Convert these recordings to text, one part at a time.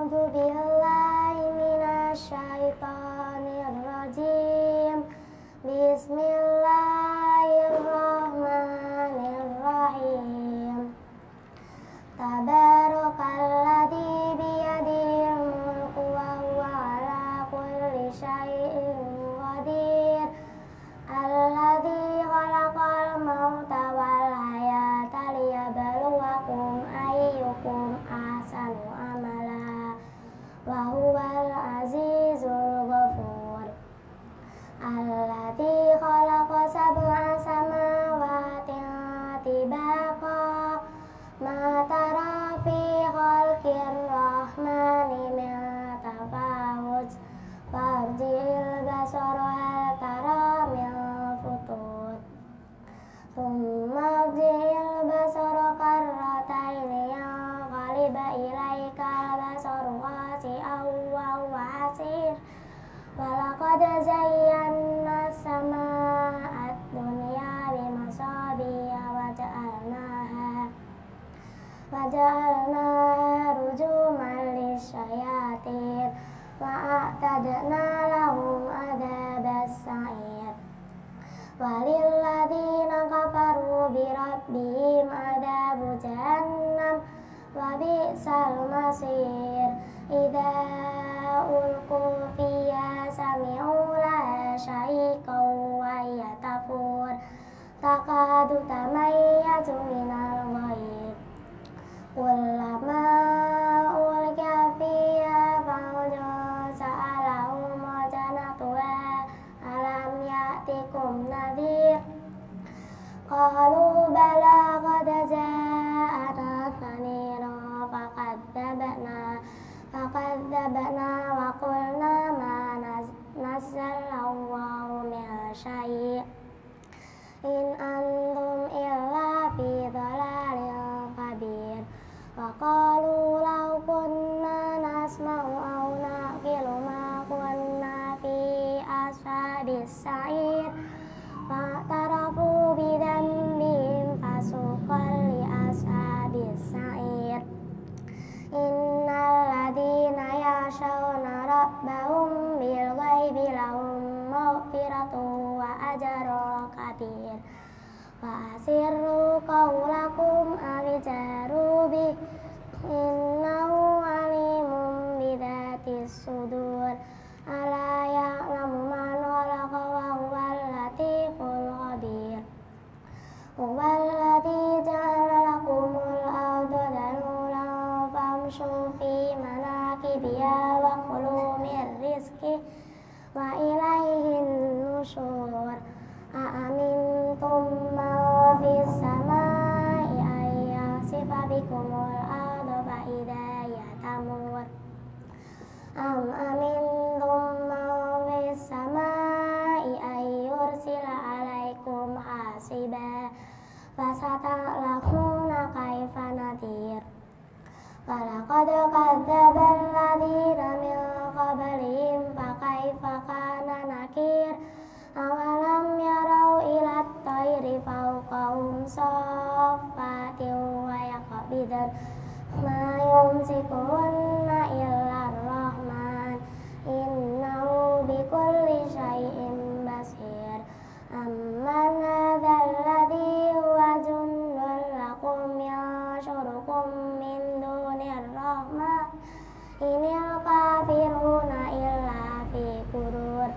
A'udzu billahi minasyaitonir rajim. Bismillahirrahmanirrahim. Tabarakalladzi biyadihil mulku wa huwa ala kulli syai'in qadir. Alladzi khalaqal mauta wal hayata liyabluwakum ayyukum ahsanu amala wa huwal azizul ghafur. Alladzi khalaqa sab'a samawati tibaqa ma tara fi khalqir rahmani min tafawut farji'il basara hal tara min futur thumma arji'il basara karrataini yanqaliba ilaika basaru khasi'an wa huwa hasir walaqad zayyana as-samaa'a ad-dunya bimasabiha waja'alnaha rujuman lisyayatin wa a'tadna lahum adzabas sa'ir walilladzina kafaru birabbihim adzabu jahannam wa bi'sal masir. Idza ulqu fiha sami'u laha syahiqan wa hiya tafur takadu tamayyazu minal ghayz kullama ulqiya fiha fawjun sa'alahum khazanatuha alam ya'tikum nadhir qalu bala qad ja'ana nadhirun fakadzabna wa qulna ma nazzalallahu min syai' in antum illa fi dhalalin kabir. Wa qalu law kunna nasma'u aw naqilu ma kunna fi ashabis sa'ir fa'tarafu bidzambihim fasuqan li ashabis sa'ir. Innal ladzina yakhshawna rabbahum bil ghaibi lahum maghfiratun wa ajrun kabir. Wa asirru qawlakum aw jaru bih innahu alimun bidzatis sudur. Ala ya'lamu man khalaqa wa huwal latiful khabir. Huwal ladzi ja'ala lakumul arda dhalulan famshu fi manakibiha wa kulu mir rizqihi wa ilaihin nusyur. A'amintum man fis samai ay yasifa bikumul arda fa idza hiya tamur am amintum man fis samai ay yursila alaikum hasiba fasata'lamuna kaifa nadhir. Walaqad kadzdzaba alladzina min qablihim fakaifa kana nakir. Awalam yarau ilat tayri fawqahum saffatin wa yaqbidan ma yumsikuhunna illa ar-rahman innahu bikulli syai'in basir. Amman hadzal ladzi huwa jundun lakum yanshurukum min dunir rahman inil kafiruna illa fi ghurur.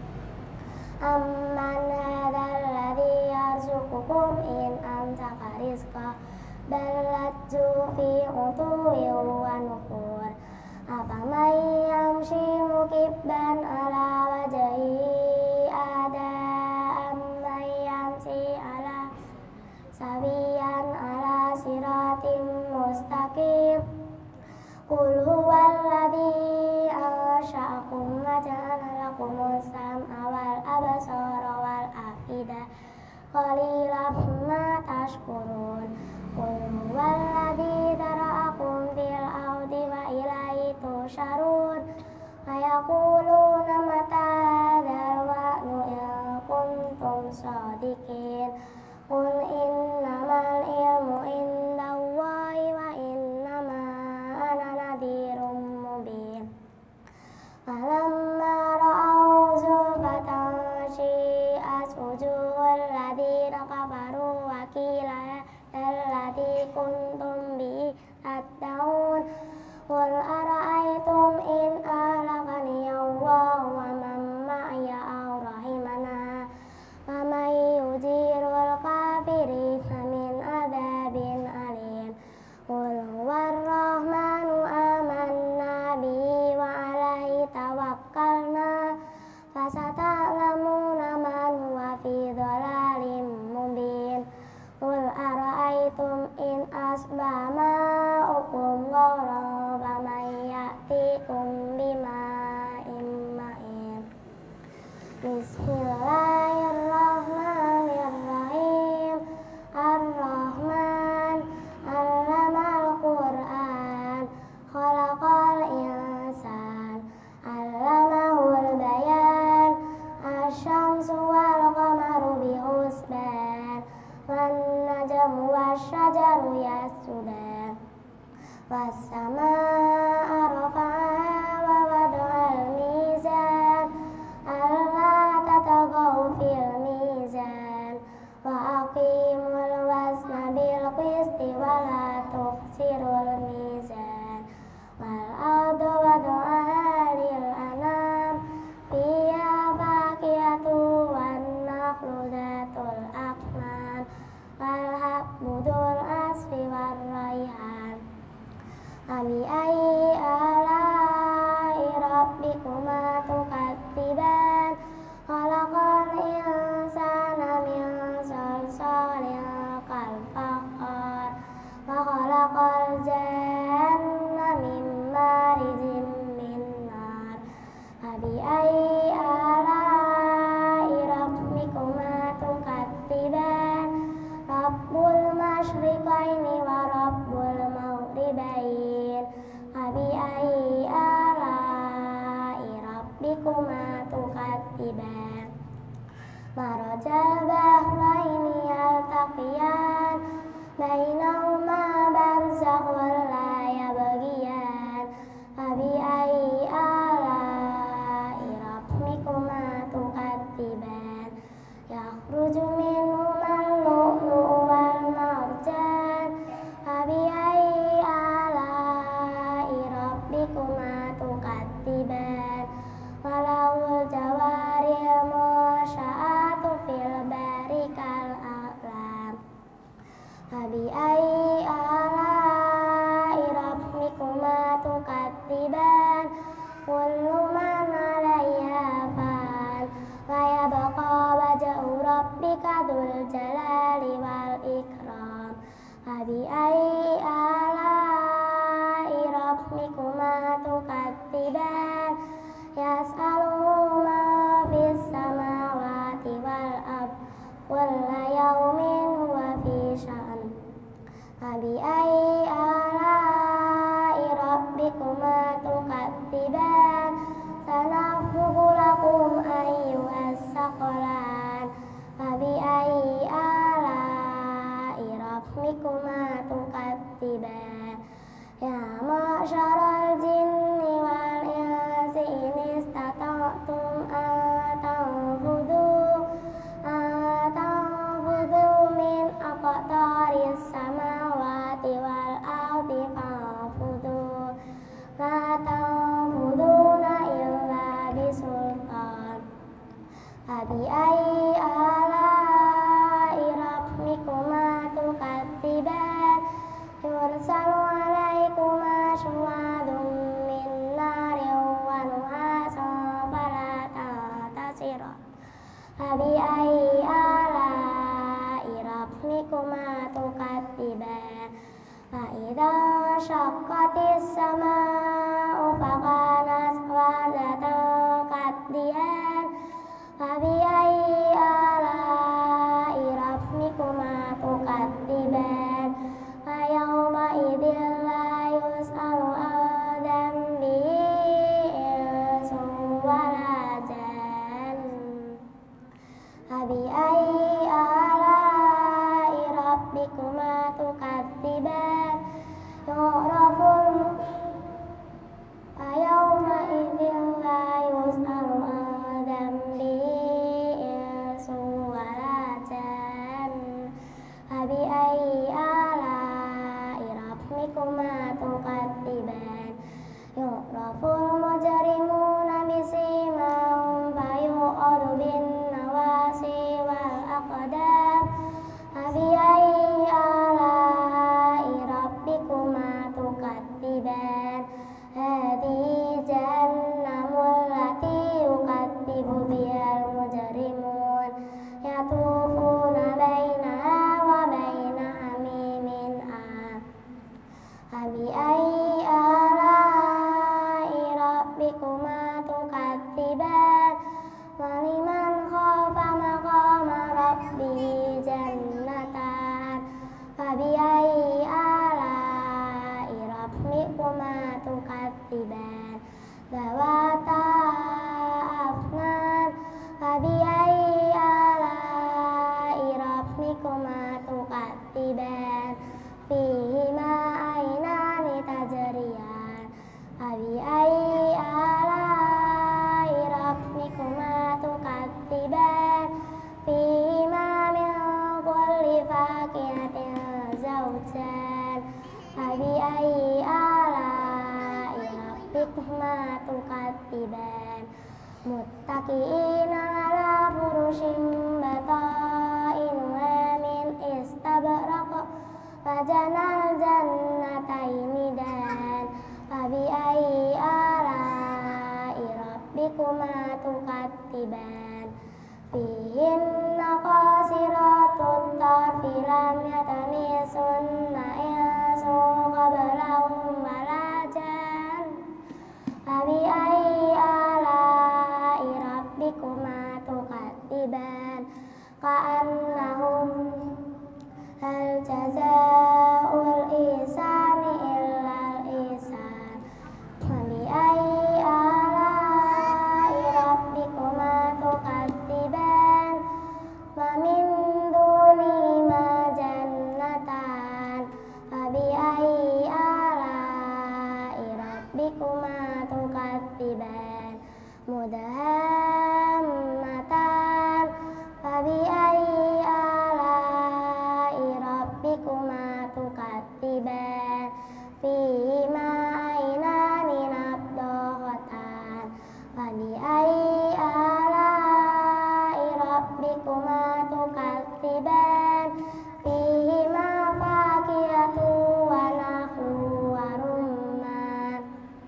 Amman hadzal ladzi yarzuqukum in amsaka rizqahu bal lajju fi utuwwin wa nufur. Afaman yamshi mukibban ala wajhihi ahda amman yamshi ala sawiyan ala siratim mustaqim. Qul huwallazi ansha'akum wa ja'ala lakumus sam'a wal absara wal afida qalilan ma tashkurun. Qul huwallazi zara'akum fil ardi wa ilaihi tusyarun. Wa yaquluna mata hadzal wa'du in kuntum shadiqin. Qul innamal ilmu indallahi wa innama ana nadhirum مبين فلما رأوا زلفة سيئت وجوه الذين كفروا وقيل الذي كنتم به تدعون قل أرأيتم إن أهلكني الله ومن معي أو رحمنا فمن يجير الكافرين من عذاب أليم قل هو الرحمن آمنا به وعليه توكلنا فستعلمون من هو في ضلال مبين قل أرأيتم إن أصبح ماؤكم غورا فمن يأتيكم بماء معين بسم الله الرحمن الرحيم الرحمن علم القرآن خلق الإنسان علمه البيان الشمس والقمر بحسبان والنجم والشجر يسجدان والسماء رفعها ووضع الميزان ألا تطغوا في الميزان وأقيموا الوزن بالقسط ولا تخسروا الميزان والأرض وضعها للأنام فيها فاكهة والنخل ذات الأكمام والحب ذو العصف والريحان فبأي آلاء ربكما تكذبان خلق الإنسان من صلصال كالفخار وخلق الجن من مارج من نار فبأي آلاء ربكما تكذبان رب المشرقين ورب المغربين فبأي آلاء ربكما تكذبان مرج البحرين يلتقيان بينهما برزخ لا يبغيان فبأي آلاء ربكما تكذبان يخرج منهما اللؤلؤ والمرجان فبأي آلاء ربكما تكذبان وله الجوار المنشآت في البحر كالأعلام فبأي آلاء ربكما تكذبان كل من عليها فان ويبقى وجه ربك ذو الجلال والإكرام فبأي آلاء ربكما تكذبان يسأله ما في السماوات والأرض كل يوم هو في شأن فبأي آلاء ربكما تكذبان سنفرغ لكم أيها الثقلان فبأي آلاء ربكما تكذبان يا معشر الجن والإنس إن استطعتم أن تنفذوا من أقطار السماوات والأرض فانفذوا لا تنفذون إلا بسلطان فبأي آلاء ربكما تكذبان يرسل عليكما شواظ من نار ونحاس فلا تنتصران فبأي آلاء ربكما تكذبان فإذا انشقت السماء فكانت وردة كالدهان فبأي آلاء ربكما تكذبان فيومئذ لا يسأل عن ذنبه إنس ولا جان فبأي آلاء ربكما تكذبان يعرف ذواتا أفنان فبأي آلاء ربكما تكذبان فيهما عينان تجريان فبأي آلاء ربكما تكذبان فيهما من كل فاكهة زوجان فبأي آلاء ربكما تكذبان متكئين على فرش بطائنها من استبرق وجنى الجنتين دان فبأي آلاء ربكما تكذبان فيهن قاصرات الطرف لم يطمثهن إنس قبلهم ولا جان فبأي آلاء ربكما تكذبان كأنهم هل جزاء الإحسان إلا الإحسان فبأي آلاء ربكما تكذبان ومن دونهما جنتان فبأي آلاء ربكما تكذبان مدهامتان فبأي آلاء ربكما تكذبان فيهما عينان نضاختان فبأي آلاء ربكما تكذبان فيهما فاكهة ونخل ورمان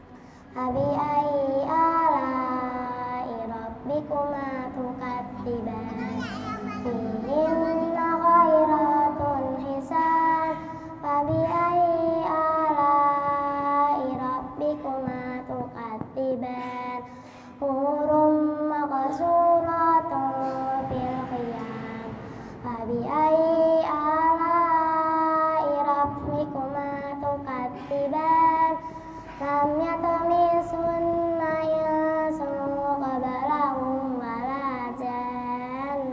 فبأي آلاء ربكما تكذبان فيهن خيرات حسان فبأي آلاء ربكما تكذبان حور مقصورات في الخيام فبأي آلاء ربكما تكذبان لم يطمثهن إنس قبلهم ولا جان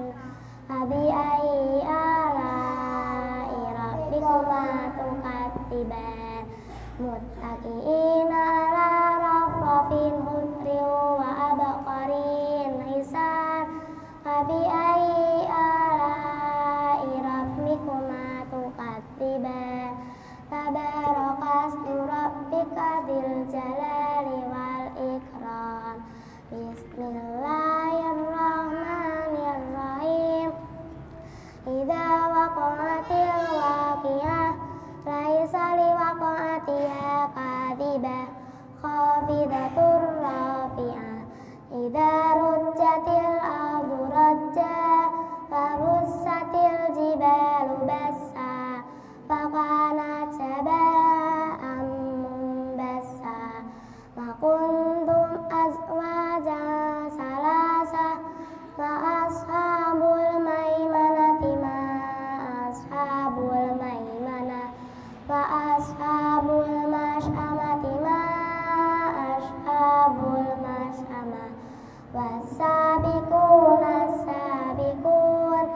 فبأي آلاء ربكما تكذبان متكئين على رفرف خضر وعبقري حسان فبأي آلاء ربكما تكذبان تبارك اسم ربك ذي الجلال والإكرام بسم الله الرحمن الرحيم إذا وقعت الواقعة ليس لوقعتها كاذبة خافضة رافعة إذا رجت الأرض رجا فبست الجبال بسا فكانت هباء منبثا وكنتم أزواجا ثلاثة فأصحاب الميمنة ما أصحاب الميمنة وأصحاب المشأمة ما أصحاب المشأمة والسابقون السابقون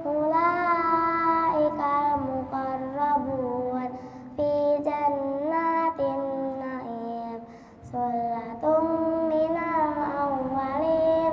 أولئك المقربون في جنات النعيم ثلة من الأولين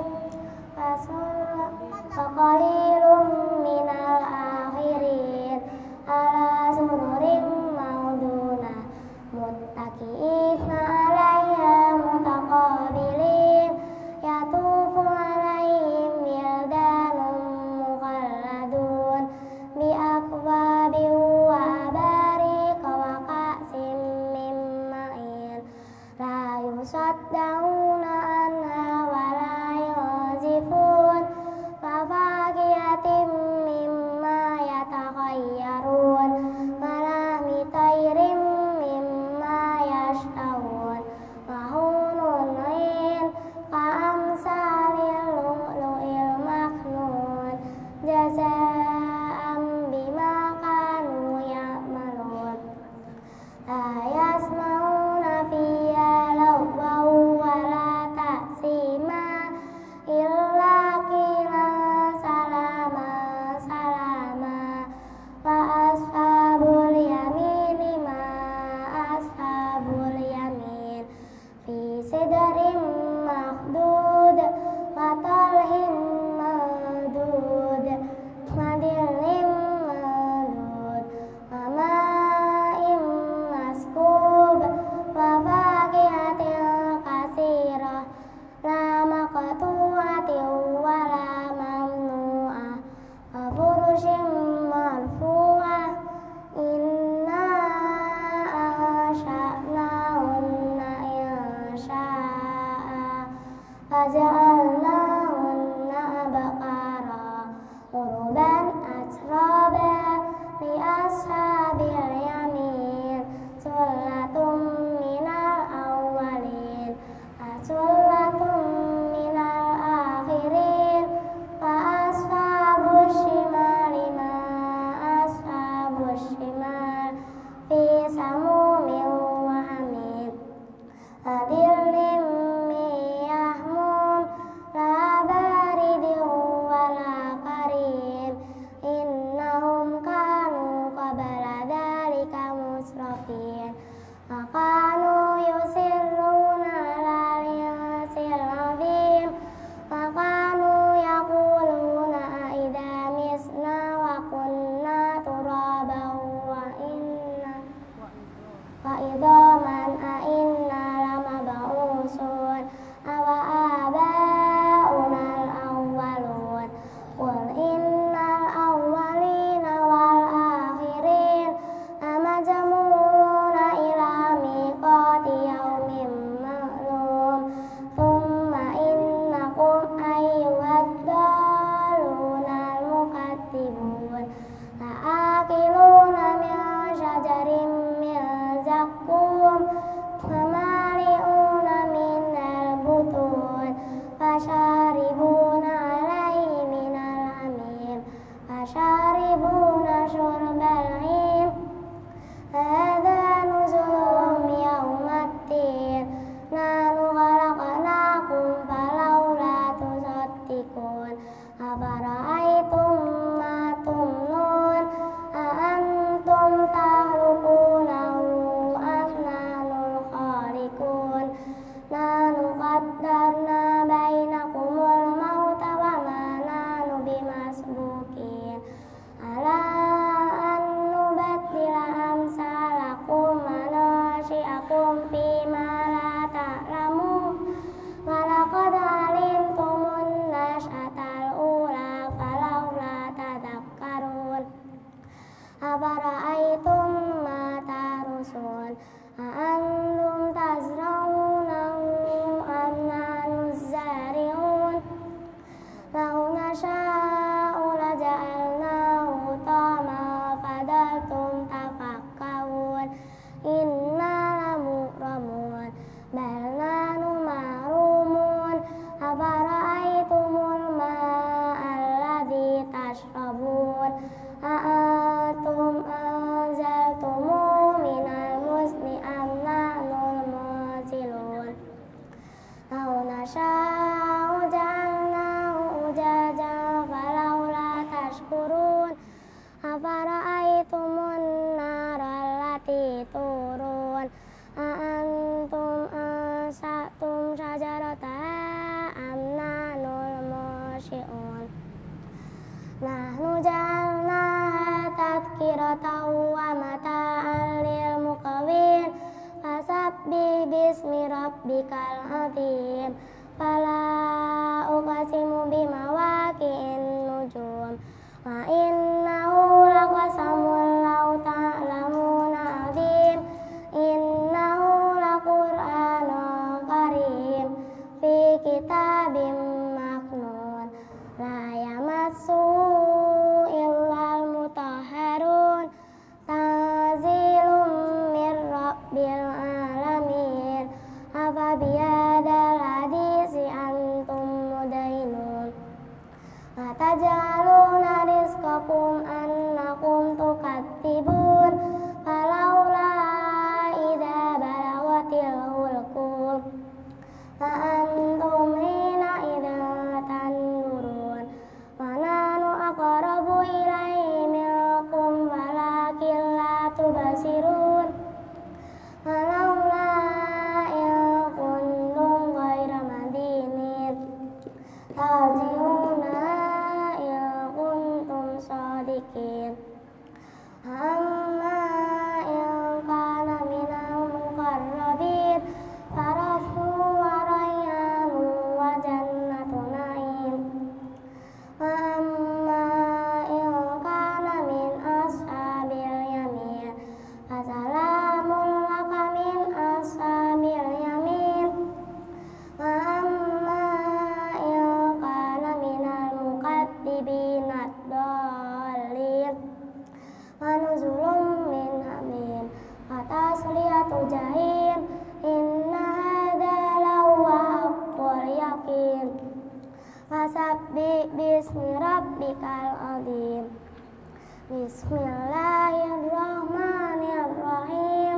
وقليل من الآخرين على سرر موضونة متكئين عليها متقابلين يطوف عليهم ولدان مخلدون بأكواب وأباريق وكأس من معين لا يصدعون عنها ولا ينزفون وفاكهة مما يتخيرون ولحم طير مما يشتهون وحور عين كأمثال اللؤلؤ المكنون جزاء بما كانوا يعملون لا يسمعون فيها لغوا faja'alnahunna abkara uruban atraba li ashabil yamin sullatun minal awwalin sullatun minal akhirin fa ashabus shimali ma ashabus shimal fi samumin wa hamid adillim miyahmum la baridin wala karim innahum kanu qabla dhalika musrafin fakanu yusirruna alal insil azim fakanu yaquluna aidha misna wa kunna turaban wa idhaman a inna lamab'usun awa aba'unal awwalun qul innal awwalina wal akhirin amajmu'una ila miqati yaumin ma'lum thumma innakum ayyuhad dallunal mukaththibun la'akiluna min syajarin min zaqqum famali'una minal butun fasharibuna alaihi minal hamim fasharibuna syurbal him hadza nuzuluhum yaumaddin nahnu khalaqnakum falawla tusaddiqun afara'aytum ma tumnun a antum takhluqunahu am nahnul khaliqun nahnu qaddarna bainakumul mauta wa ma nahnu bimasbuqin ala an nubaddila amsalakum wa nasyi'akum fima la ta'lamun wa laqad alimtumun nash'atal ula falawla tadhakkarun afara'aytum ma tarusun a antum tazra'unahu am nahnu zari'un law nasha'u laja'alnahu hutaman fadaltum tafakkahun inna lamukramun bal nahnu mahrumun afara'aytumul ma'a alladhi tashrabun a antum anzaltumuhu minal muzni am nahnul munzilun law nasha'u ja'alnahu ujajan falawla tashkurun afara'aytumun nara allati turun a antum ansa'tum syajarataha am nahnul musyi'un nahnu ja'alnaha tadhkiratan wa mata'an lil muqwin fasabbih bismi rabbikal azim fala uqsimu bimawaqi'in nujum wa innahu laqasamun law ta'lamuna azim innahu laqur'anun karim fi kitabim maknun la yamassuhu illal mutahharun tanzilum mir rabbil alamin afa bihadzal hadisi antum mudainun wa taj'aluna rizqakum bismi rabbikal azim. Bismillahirrahmanirrahim.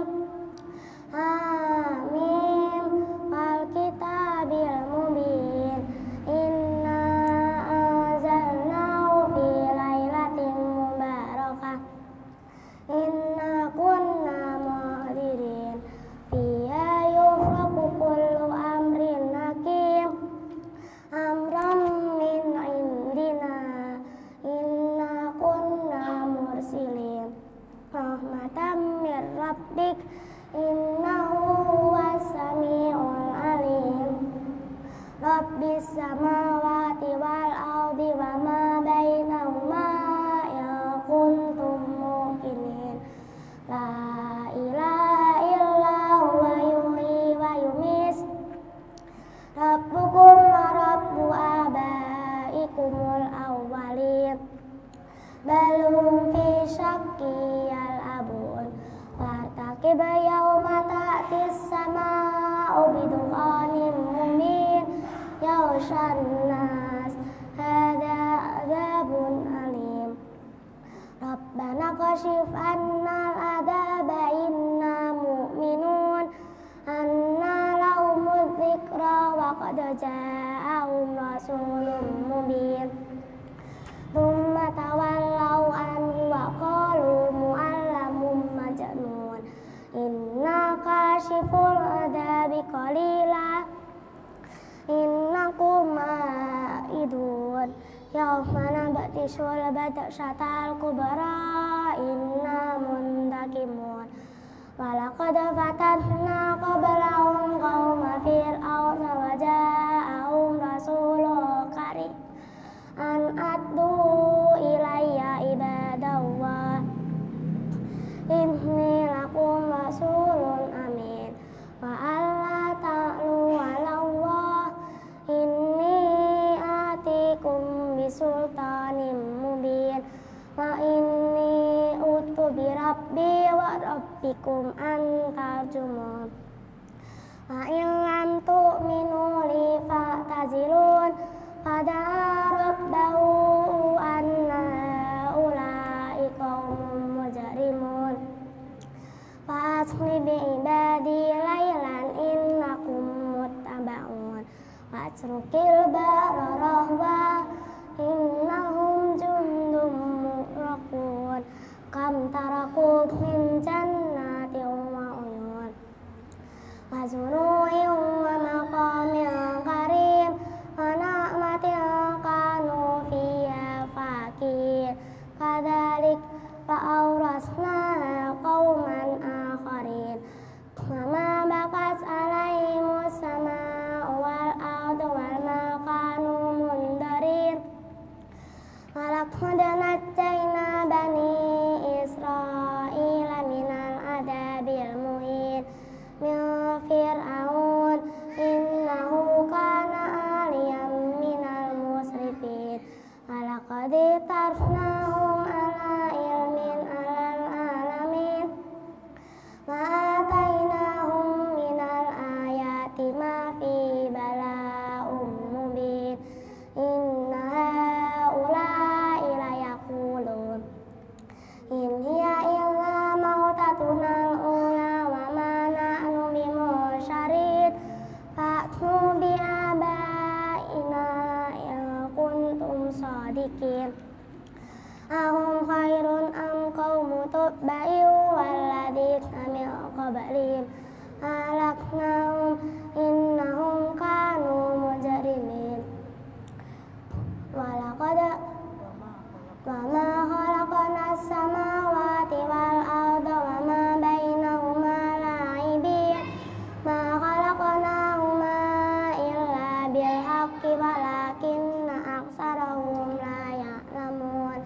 Amin. Wal kitabil mubin. Inna anzalnahu fi lailatin mubarakah. Inna kunna mu'dirin. Fiha yufraqu kullu amrin hakim. Amran min indina. Inna kunna mursilin. Rahmatan min rabbik. Innahu huwas sami'ul alim. Rabbis samawati wal ardi wa ma bainahuma in kuntum muqinin. La ilaha illa huwa yuhyi wa yumiit. Rabbukum wa rabbu abaikumul awwalin. Bal hum fi syakki yal'abun. Wartaqib yawma ta'tis sama'u bidukhanin mubin. Yaghshan nas hadza adzabun alim. Rabbana kashif annal adzaba inna mu'minun. Anna lahumudz dzikra wa qad ja'ahum rasulun mubin. Tsumma tawallaw anhu wa qalu mu'allamun majnun. Inna kashiful adzabi qalila. Innakum ma'idun. Yawma nabtishul batshatal kubra. Inna muntakimun. Walaqad fatanna qablahum qauma fir'auna wa ja'ahum rasulun karim an addu ilayya ibadallah. Inni lakum rasulun amin. Wa alla ta'lu 'alallah. Inni atikum bisultanin mubin. Wa inni utu bi rabbi wa rabbikum an tarjumun. Wa in lam tu'minu li fa'tazilun. Qada rabbahu anna ulai qaumun mujrimun. Fasri bi ibadi laylan innakum muttaba'un. Watrukil bara rahwa innahum jundum mughraqun. Kam taraku min jannatin wa uyun. Wa zuru'in wa maqamin karim. Wa na'matin kanu fiha fakihin. Kadzalik fa'awrasnaha qauman akharin. Wa ma bakat alaihimus sama'u wal ardu wa ma kanu mundarin. Walaqad najjayna bani Israila minal adabil muhin min fir'aun innahu kana aliyan minal musrifin. Walaqad tarfnahum ala ilmin alal alamin. Wa atainahum minal ayati ma fi bala'um mubin. Inna haula'i layaqulun in hiya illa mautatunal ula wa ma nahnu bimusyarin. Fa'tu bi abaina in kuntum shadiqin. Ahum khairun am qaumu tubba'in walladzina min qablihim ahlaknahum innahum kanu mujrimin. Walaqad wa ma khalaqnas samawati wal arda wa ma bainahuma la'ibin. Ma khalaqnahuma illa bil haqqi walakinna aktsarahum la ya'lamun.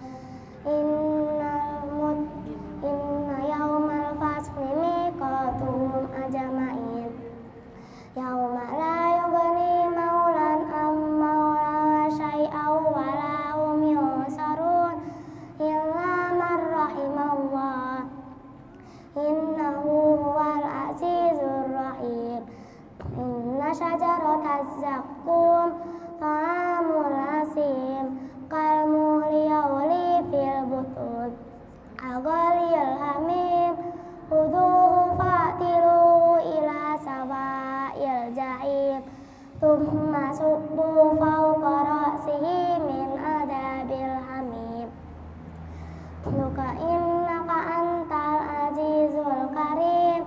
Inna yawmal fasli miqatuhum ajma'in. Yawma la yughni maulan am maulan syai'aw wa la hum yunsarun illa man rahimallah. Innahu huwal azizur rahim. Inna syajarataz zaqqum ta'amul asim kalmuhli yawli fil butun aghalil hamim khuduhu fa'tiluhu ila sawa'il jahim thumma subbu fawqa ra'sihi min adabil hamim luka innaka antal azizul karim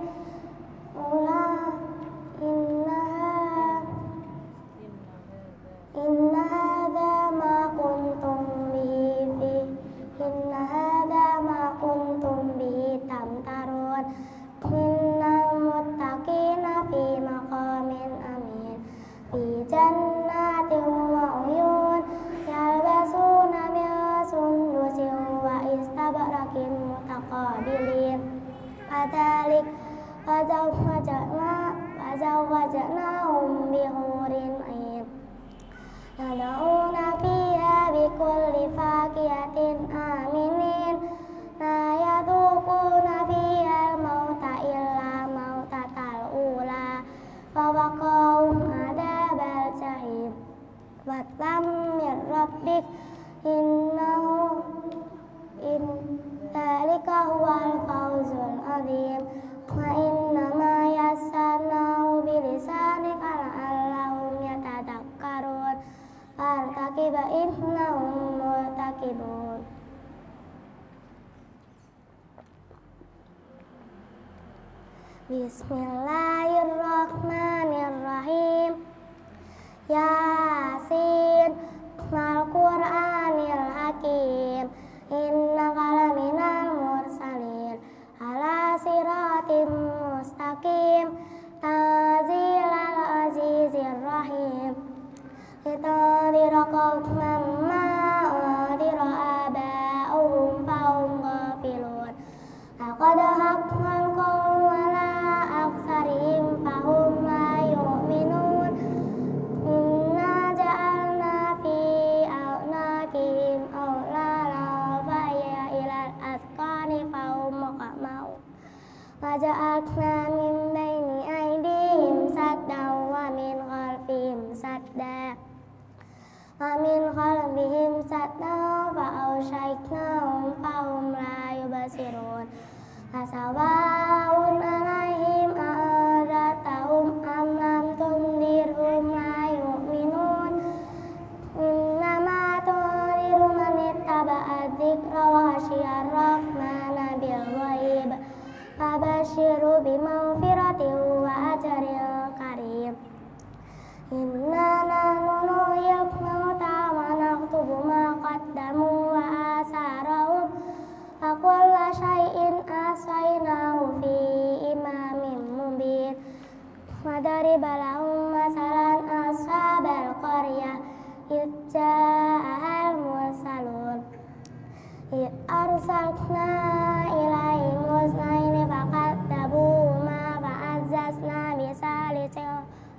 Inna hadha ma kuntum bihi tamtarun innal muttaqina fi maqamin amin fi jannatin wa uyun yalbasuna min sundusin wa istabrakin mutaqabilin kadzalik wazawwajnahum bihurin ain yad'una fiha bikulli fakihatin aminin la yadhuquna fiha al-mauta illa mautatal ula wa waqahum adabal jahim watlam min rabbik innahu dzalika huwal fawzul azim wa innama yassarnahu bilisanika la'allahum yatadakkarun fartaqiba innahum murtaqibun. Bismillahirrahmanirrahim. Yasin mal Qur'anil hakim innaka laminal mursalin ala siratim mustaqim tanzilal azizir rahim litandira qauman ma undira aba'uhum fahum ghafilun laqad haqqal qawlu ala aksarihim fahum la yu'minun inna ja'alna fi a'naqihim awlala faya ilal atqani fahum muqamau waja'alna min baini aydihim saddan wa min khalfihim saddan fa'awshaynahum fahum la yubsirun asawa'un alaihim a'adatahum am lam tundirhum la yu'minun innama tundiru man ittaba'a dzikra wa khashiyar rahmana bil ghaib fabashshirhu bimawfiratin wa ajrin karim. Inna nahnu nuhyil mauta wa naktubu ma qaddamu wa asarahum wa kulla shay'in ahsaynahu fi imamin mubin. Wadariba lahum masalan ashabal qaryah idh ja'ahal mursalun idh arsalna ilaihim musnaini fakadzabuhuma fa'azzazna bisalisin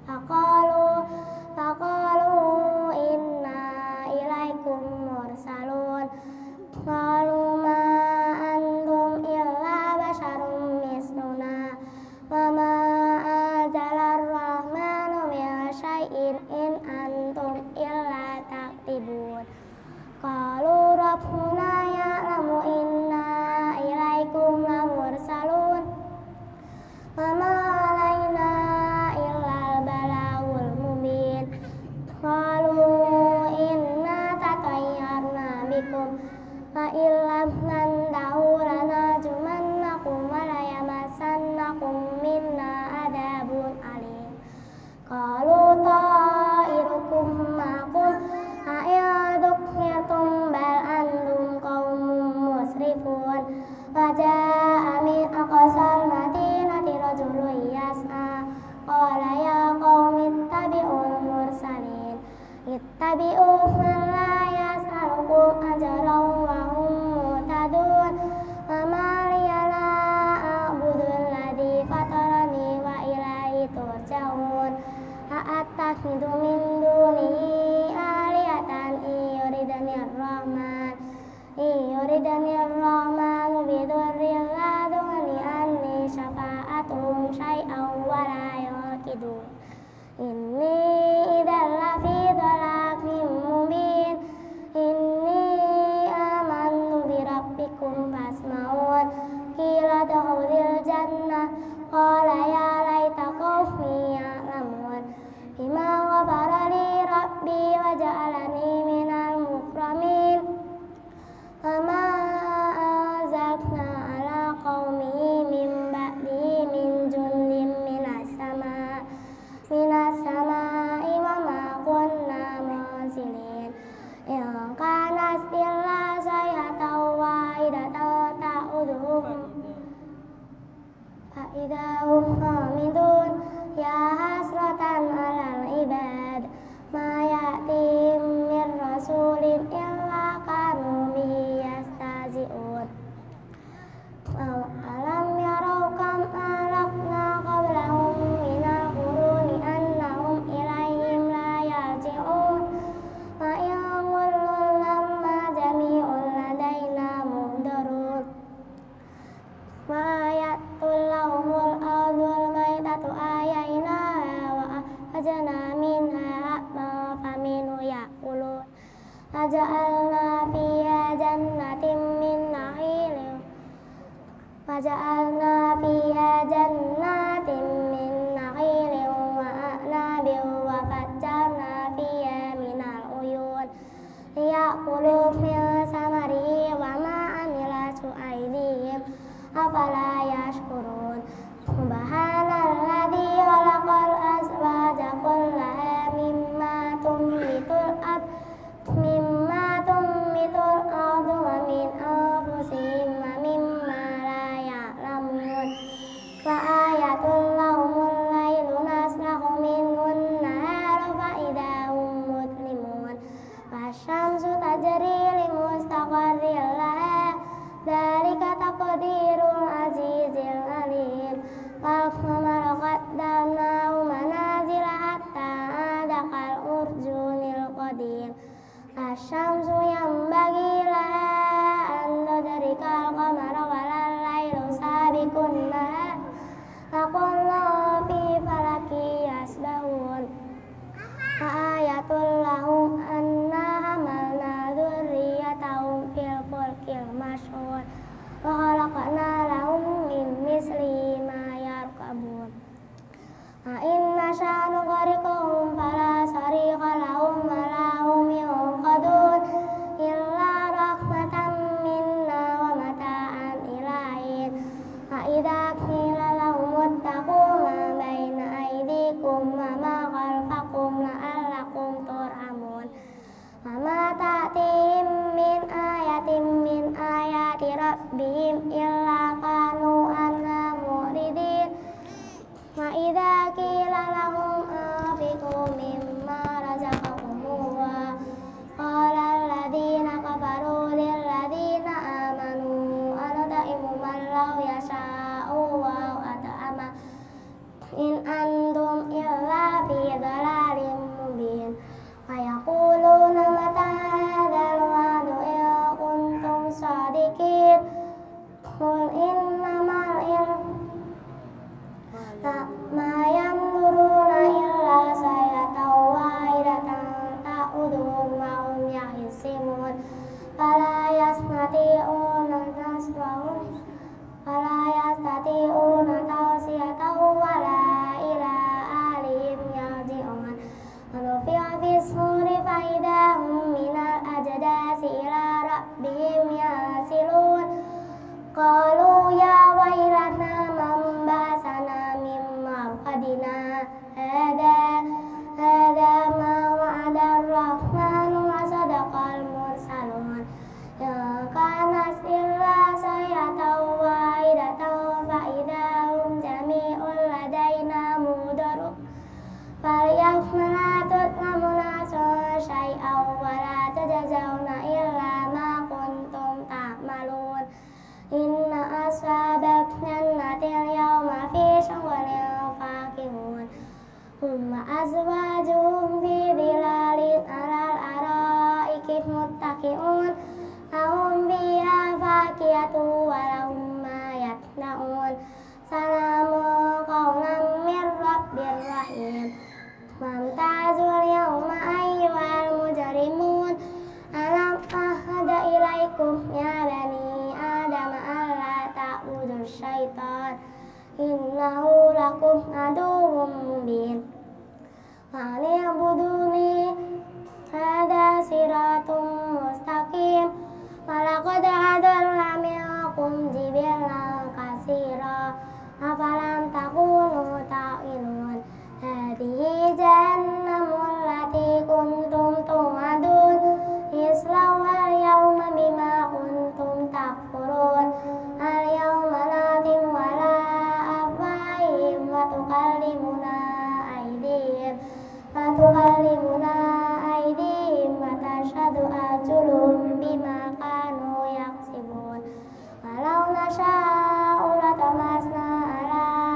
faqalu inna ilaikum mursalun qalu ma antum illa basharum misluna wa ma anzalar rahmanu min syai'in in antum illa taktibun qalu rabbuna ya'lamu inna ilaikum lamursalun wa ma alaina illal balagul mubin qalu inna tatayyarna bikum fa illam nantahu lanarjumannakum wa la yamassannakum minna adabun alim qalu ta'irukum ma'akum a'idukirtum bal antum qaumun musrifun wa ja'a min aqsal madinati rajulun yas'a qala ya qaumi ittabi'ul mursalin ittabi'u man la yas'alukum ajran wa hum muhtadun wa ma liya la a'budu alladhi fatarani wa ilaihi turja'un a'attakhidhu min dunihi alihatan yuridani ar-rahmanu bidurrin la tughni anni syafa'atuhum syai'an wa la yaqidun inni idzal lafi أخرجنا منها حبا فمنه يأكلون وجعلنا فيها جنة من نخيل وأعناب وفجرنا فيها من العيون ليأكلوا من ثمره وما عملته أيديهم أفلا يشكرون سبحان الذي خلق الأزواج كلها مما تنبت الأرض ومن أنفسهم ومما لا يعلمون فآية لهم الليل نسلخ منه النهار فإذا هم مظلمون والشمس تجري لمستقر لها ذلك تقدير العزيز العليم والقمر قدرناه منازل حتى عاد كالعرجون القديم الشمس ينبغي لها أن تدرك القمر ولا الليل سابق النهار وكل في فلك يسبحون فآية لهم أنا حملنا ذريتهم في الفلك المشحون وخلقنا لهم من مثله ما يركبون وإن نشأ نغرقهم فلا صريخ لهم ولا هم ينقذون إلا رحمة منا ومتاعا إلى حين فإذا قيل لهم اتقوا ما بين أيديكم وما خلفكم لعلكم ترحمون وما تأتيهم من آية من آيات ربهم إلا كانوا عنها معرضين وإذا قيل لهم أنفقوا مما رزقكم الله قال الذين كفروا للذين آمنوا أنطعم من لو يشاء الله أطعمه إن أنتم إلا في ضلال مبين ويقولون متى هذا الوعد إن كنتم صادقين قل إنما العلم ما ينظرون إلا صيحة واحدة تأخذهم وهم يخصمون فلا يستطيعون توصية ولا إلى أهلهم يرجعون ونفخ في الصور فإذا هم من الأجداث إلى ربهم ينسلون قالوا يا ويلتنا من بعثنا من مرقدنا هذا ما وعد الرحمن وصدق المرسلون إن كانت إلا صيحة واحدة فإذا هم جميع لدينا محضرون فاليوم لا تظلمون شيئا ولا تجزون إلا ما كنتم تعملون إن أصحاب الجنة اليوم في شغل فاكهون هم أزواجهم في ظلال على الأرائك متكئون لهم فيها فاكهة ولهم ما يتمنون سلام قولا من رب رحيم وامتازوا اليوم أيها المجرمون ألم أعهد إليكم يا بني آدم ألا تعبدوا الشيطان إنه لكم عدو مبين وأن اعبدوني هذا صراط مستقيم ولقد أضل منكم جبلا كثيرا أفلم تكونوا تعقلون هذه جهنم التي كنتم توعدون اصلوها اليوم بما كنتم تكفرون اليوم نختم على أفواههم وتكلمنا أيديهم وتشهد أرجلهم بما كانوا يكسبون ولو نشاء لطمسنا على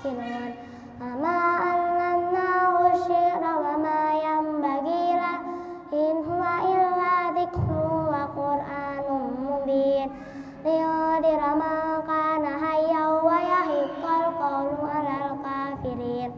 yaqilun ma allamnahu syi'ra wa ma yanbaghi lah in huwa illa dzikrun wa qur'anun mubin liyudhira man kana hayyan wa yahiqqal qawlu 'alal kafirin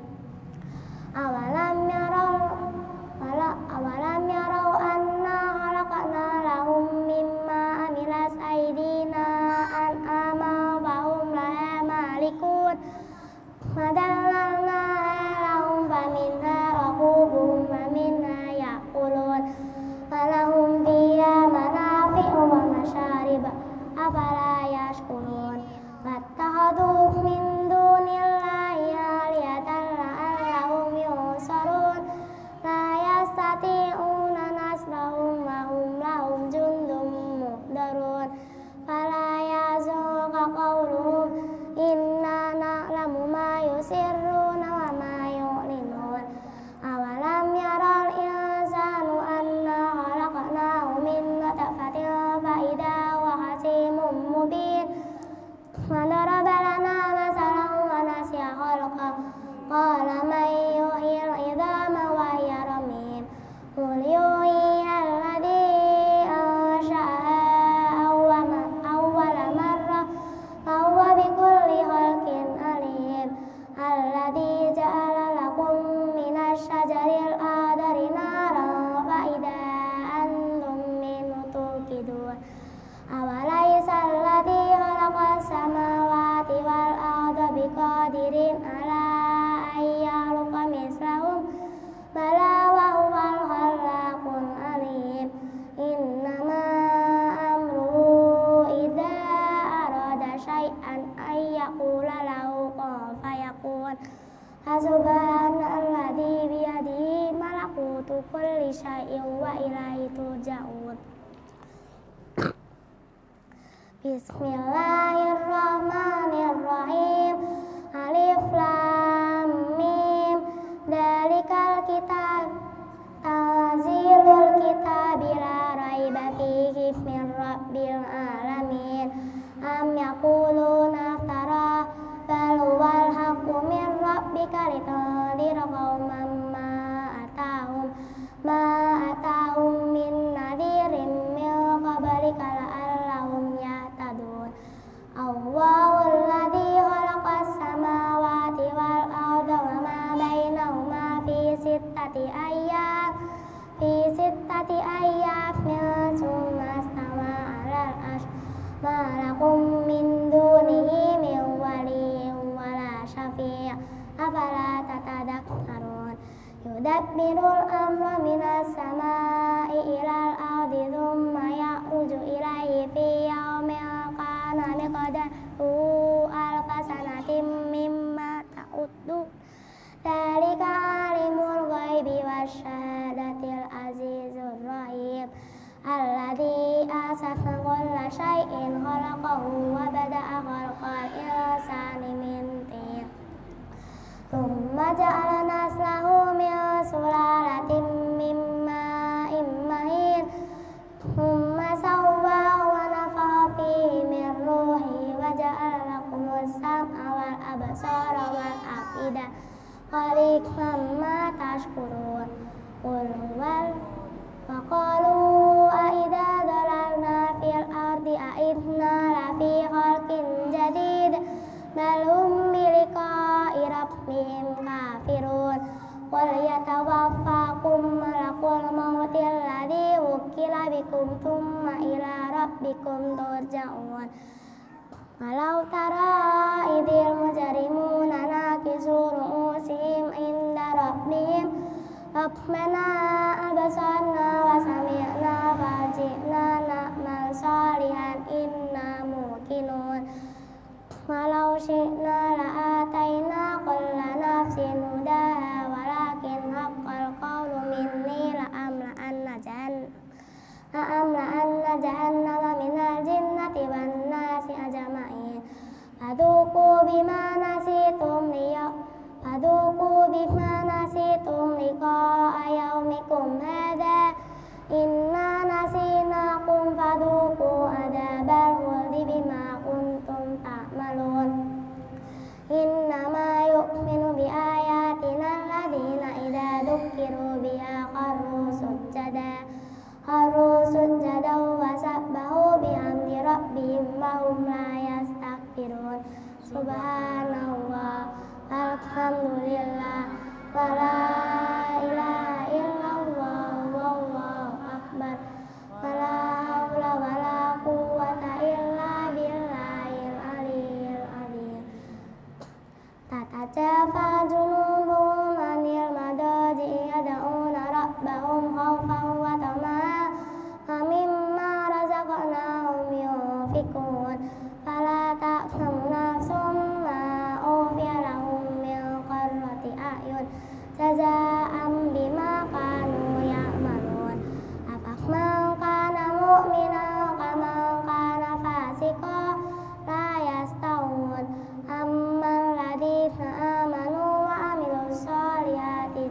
awalam yarau anna khalaqna lahum mimma amilat aydina an'aman fahum laha malikun madallalna lahum faminha rakubuhum wa minha ya'kulun walahum fiha manafi'u wa masyarib afala yashkurun wattakhadhu min dunillahi alihatan la'allahum yunsarun la yastati'una nasrahum wa hum lahum jundum muhdarun fala yazunka qawluhum inna na'lamu ma yusirruna wa ma yu'linun awalam yaral insanu anna khalaqnahu min nutfatin fa idza huwa khasimun mubin wa daraba lana masalan wa nasiya khalqahu qala man yuhyil 'idhama wa hiya ramim qul yuhyiha alladhi ansha'aha awwala marrah wa huwa bikulli khalqin alim alladhi ja'ala lakum minasy syajaril akhdari naran fa idza antum minhu tuqidun awalaysa alladhi khalaqas samawati wal arda biqadirin ala an yakhluqa mislahum bala wa huwal khallaqul alim innama amruhu idza arada syai'an ay yaqula lahu kun fayakun subhanalladzi biyadihi malakutu kulli syai'in wa ilaihi turja'un. Bismillahirrahmanirrahim. Alif lam mim. Dzalikal kitab tanzilul kitabi la raiba fihi min rabbil alamin. Am yaquluna iftara bal huwal haqqu min rabbika litundira qauman ma atahum min nadhirin min qablika la'allahum yahtadun. Allahul ladzi khalaqas samawati wal arda wa ma bainahuma fi sittati ayyamin tsumma istawa 'alal 'arsy ma lakum min dunihi min waliyyin wala syafi' afala tatadakkarun. Yudabbirul amra minas sama'i ilal ardi thumma ya'ruju ilaihi fi yawmin kana miqdaruhu alfa sanatin mimma ta'uddu dzalika alimul ghaibi wasyahadatil azizur rahim alladzi ahsana kulla syai'in khalaqahu wa bada'a khalqal insani min tin thumma ja'ala naslahu min sulalatin min ma'in mahin thumma sawwahu wa nafakha fihi min ruhi wa ja'ala lakumus sam'a wal absara wal afida qalilan ma tashkurun. Qul huwal wa qalu a idza dalalna fil ardi a inna lafi khalqin jadid bal hum bi liqa'i rabbihim kafirun. Qul yatawaffakum malakul mauti alladzi wukila bikum thumma ila rabbikum turja'un. Walau tara idil mujrimuna nakisu ru'usihim inda rabbihim rabbana abasarna wa sami'na farji'na na'mal salihan inna muqinun. Walau syi'na la'ataina kulla nafsin hudaha walakin haqqal qawlu minni la'amla'anna jahannama minal jinnati wan nasi ajma'in. Fadzuqu bima nasitum liqa'a yaumikum hadza subhanallah, alhamdulillah, wa la ilaha illallah, wallahu akbar, wa la haula wa la quwwata illa billahil aliyyil azim. Tatajafa junubuhum anil madaji yad'una rabbahum khawfan wa tama'an wa mimma razaqnahum yunfiqun. Fala ta'lamu nafsum ma ukhfiya lahum min qurrati a'yun jazaa'an bima kanu ya'malun. Afaman kana mu'minan kaman kana fasiqan la yastawun. Amman ladina amanu wa amilus solihati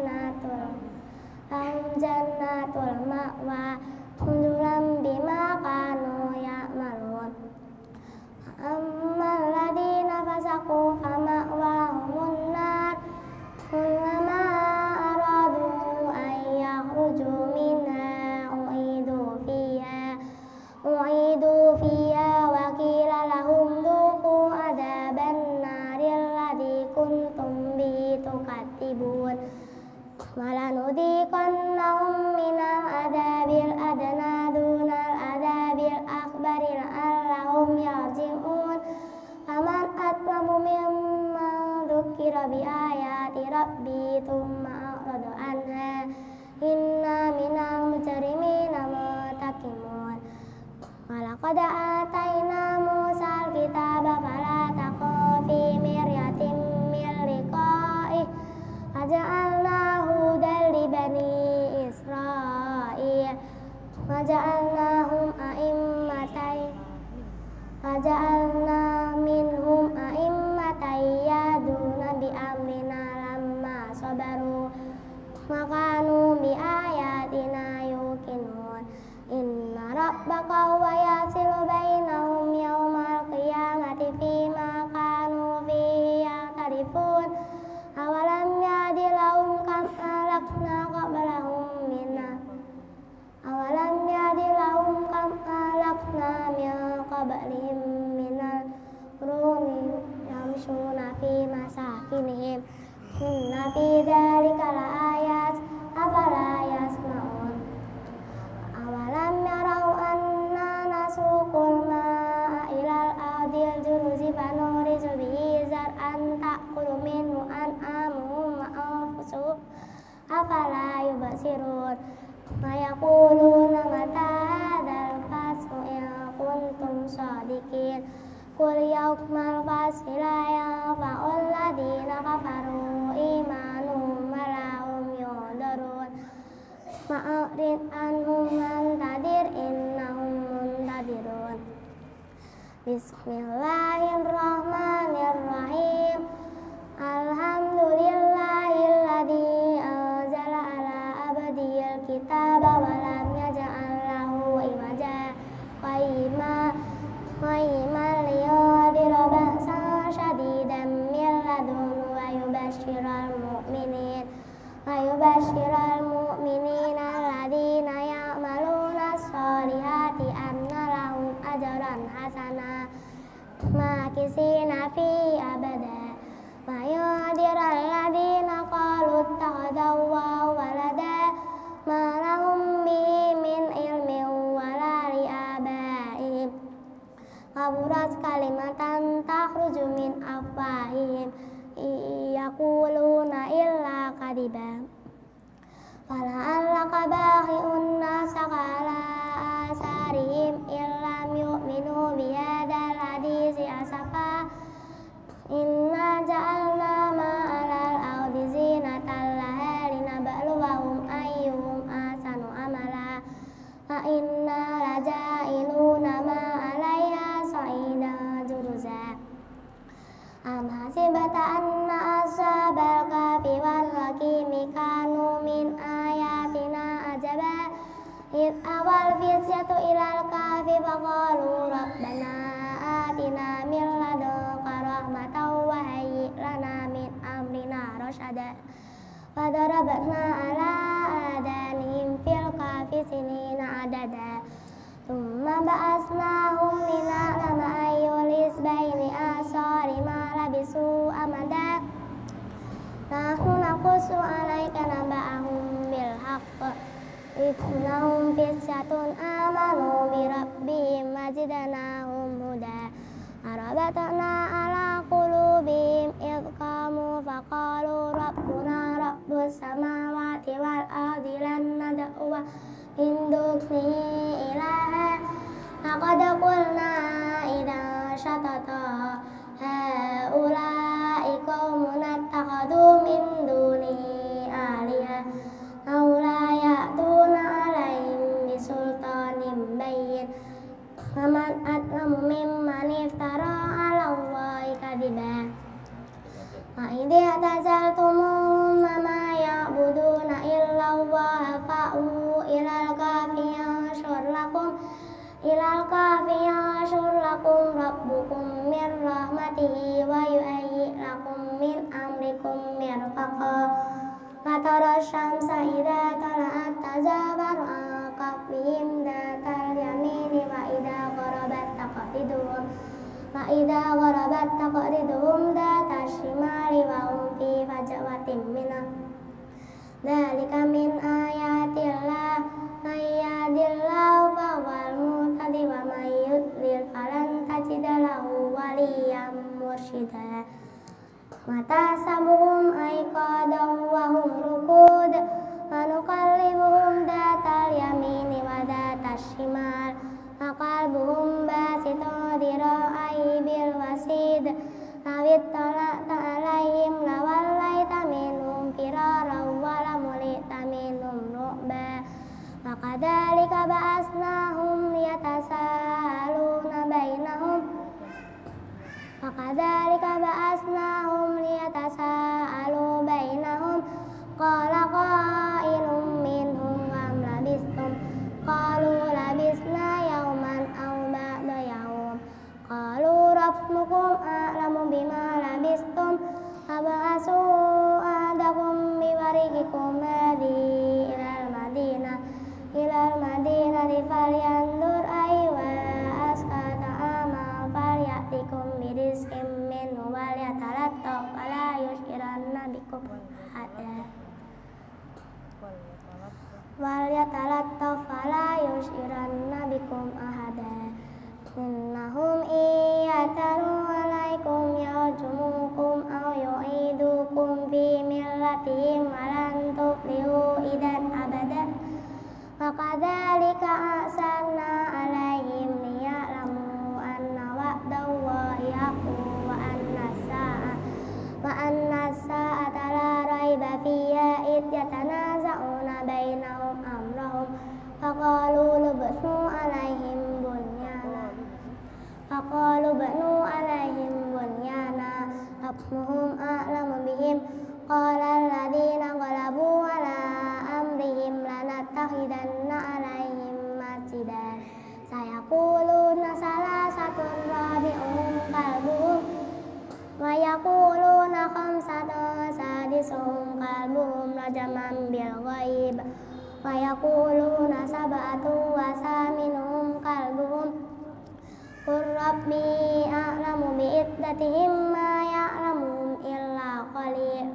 jannatul ma'wa nuzulan bima kanu ya'malun. Amman ladina fasaqu fama'wahumun nar kullama aradu an yakhruju minha u'idu fiha wa qila lahum dhuqu adzaban naril ladzi kuntum bihi tukadzibun. Walanudhiqannahum minal adzabil adna dunal adzabil akbari la'allahum yarji'un. Faman adlamu mimman dzukira bi ayati rabbi tsumma a'rada anha inna minal mujrimina muntaqimun. Walaqad atayna Musal kitaba fala taqaf fi miryatin min liqa'ih waja'alnahu hudan li bani Israil waja'alna minhum a'immatan yahduna bi amrina lamma sabaru wa kanu bi ayatina yuqinun. Inna rabbaka huwa yafsilu bainahum yawmal qiyamati fima kanu fihi yakhtalifun. Awalam yahdi lahum kam ahlakna qablahum min qablihim minal quruni yamshuna fi masakinihim inna fi dzalika laayat afala yasma'un. Awalam yarau anna nasuqul ma'a ilal ardil juruzi fanurizu bihi zar'an ta'kulu minhu an'amuhum wa anfusuhum afala yubsirun. Ma yaquluna mata hadzal faslu in kuntum shadiqin. Qul yawmal fasli la yanfa'ul ladina kafaru imanuhum wa lahum yunzarun. Ma'rid anhum muntadir innahum muntadirun. Bismillahirrahmanirrahim. Alhamdulillahilladzi anzala ala abdihil kitaba wa lam yaj'al lahu iwaja qayyiman liyundhira ba'san shadidan min ladunhu wa yubashshiral mu'minina alladzina ya'maluna sholihati anna lahum ajran hasana makisina fi abada. Wa yunziral ladzina qalu ittakhadallahu walada ma lahum bihi min ilmin wala li'abaihim kaburat kalimatan takhruju min afwahihim yaquluna illa kadiba. Fala'allaka bakhi'un nafsaka ala asarihim illam yu'minu bihadzal hadisi asafa. Inna ja'alna ma'alal ardi zinatan laha linabluwahum ayyuhum ahsanu amala wa inna laja'iluna ma'alaiha sa'idan juruza. Am hasibata anna ashabal kahfi wal raqimi kanu min ayatina ajaba id awal fisyatu ilal kahfi faqalu rabbana atina min ladunka rahmatan wa hayyi lana min amrina rasyada. Fadarabna ala adanihim fil kahfi sinina adada Tsumma ba'asnahum lina'lama ayyul hizbaini ahsa lima labisu amada. Nahnu naqussu 'alaika naba'ahum bil haqq innahum fityatun amanu bi rabbihim wazidnahum huda. Arabatna 'ala qulubihim idh qamu faqalu rabbuna rabbus samawati wal ardi lan nad'uwa min dunihi ilaha laqad qulna idzan syatata haula'i qaumun ittakhadhu min dunihi alihah laula ya'tuna 'alaihim bisultanin bayyin faman adlamu mimman iftara 'ala Allahi kadziban. Wa idh i'tazaltumuhum wa ma ya'buduna illa Allaha fa'u ilal kahfi yanshur lakum rabbukum min rahmatihi wa yuhayyi' lakum min amrikum mirfaqa. Fatara syamsa idza tala'at tazabaru an kahfihim dhatal yamini wa idza gharabat taqriduhum dhatal shimali wa hum fi fajwatin minhu. Dzalika min ayatillah may yahdihillahu fahuwal muhtadi wa may yudlil falan tajida lahu waliyyan mursyida. Mata sabuhum aiqadaw wa hum rukud wa nuqallibuhum dhatal yamini wa dhatal shimal wa qalbuhum basitun dira'ai bil wasid lawit tala'ta alaihim lawallaita minhum firaran wa lamulita minhum ru'ba. Wa kadzalika ba'asnahum liyatasaaluna bainahum qala qailun minhum kam labistum qalu labisna yawman aw ba'da yawm qalu rabbukum a'lamu bima labistum fab'asu ahadakum biwariqikum hadhihi ilal madinati falyanzur aywa azka ta'ama falyatikum birizqin minhu walyatalattaf fala yushrikanna bikum ahada. Innahum iyataru alaikum yarjumukum aw yu'idukum fi millatihim walan tuflihu idan abada. Wa kadzalika a'sarna alaihim liya'lamu anna wa'dallahi haqqun wa anna as-sa'ata la raiba fiha idh yatanaza'una bainahum amrahum faqalu banu alaihim bunyana rabbuhum a'lamu bihim qala alladziina ghalabu ala amrihim lanattakhidanna alaihim masjida sayaquluna salasatun rabi'uhum kalbuhum wa yaquluna khamsatun sadisuhum kalbuhum rajaman bil ghaib wa yaquluna sab'atun wa saminuhum kalbuhum qur rabbi a'lamu bi iddatihim ma ya'lamuhum illa qalil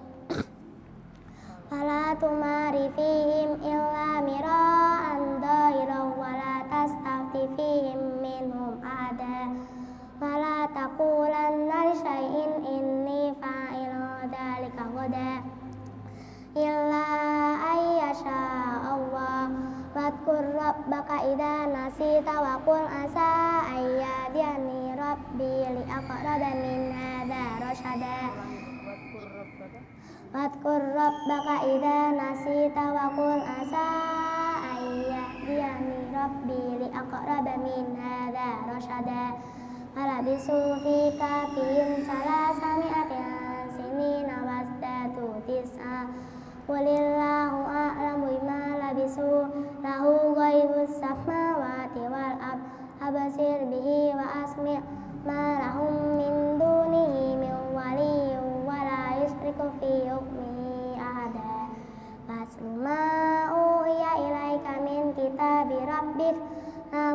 fala tumari fihim illa mira'an dhahiran wa la tastafti fihim minhum ahada wa la taqulanna li syai'in inni fa'ilun dzalika ghadan illa ayyasha Allah. Wadkur rabbaka idza nasita wa qul asa ayyadiyani rabbi li aqraba min hadza rasyada. Wadkur rabbaka idza nasita wa qul asa ayyadiyani rabbi li aqraba min hadza rasyada. Falabisu fi kafihim salasami'atin sinina wasdadu tis'a. Qulillahu a'lamu bima labisu lahu ghaibus samawati wal ard abasir bihi wa asmi' ma lahum min dunihi min waliyyin wa la yusyriku fi hukmihi ahada. Faslu ma uhiya ilaika min kitabi rabbik la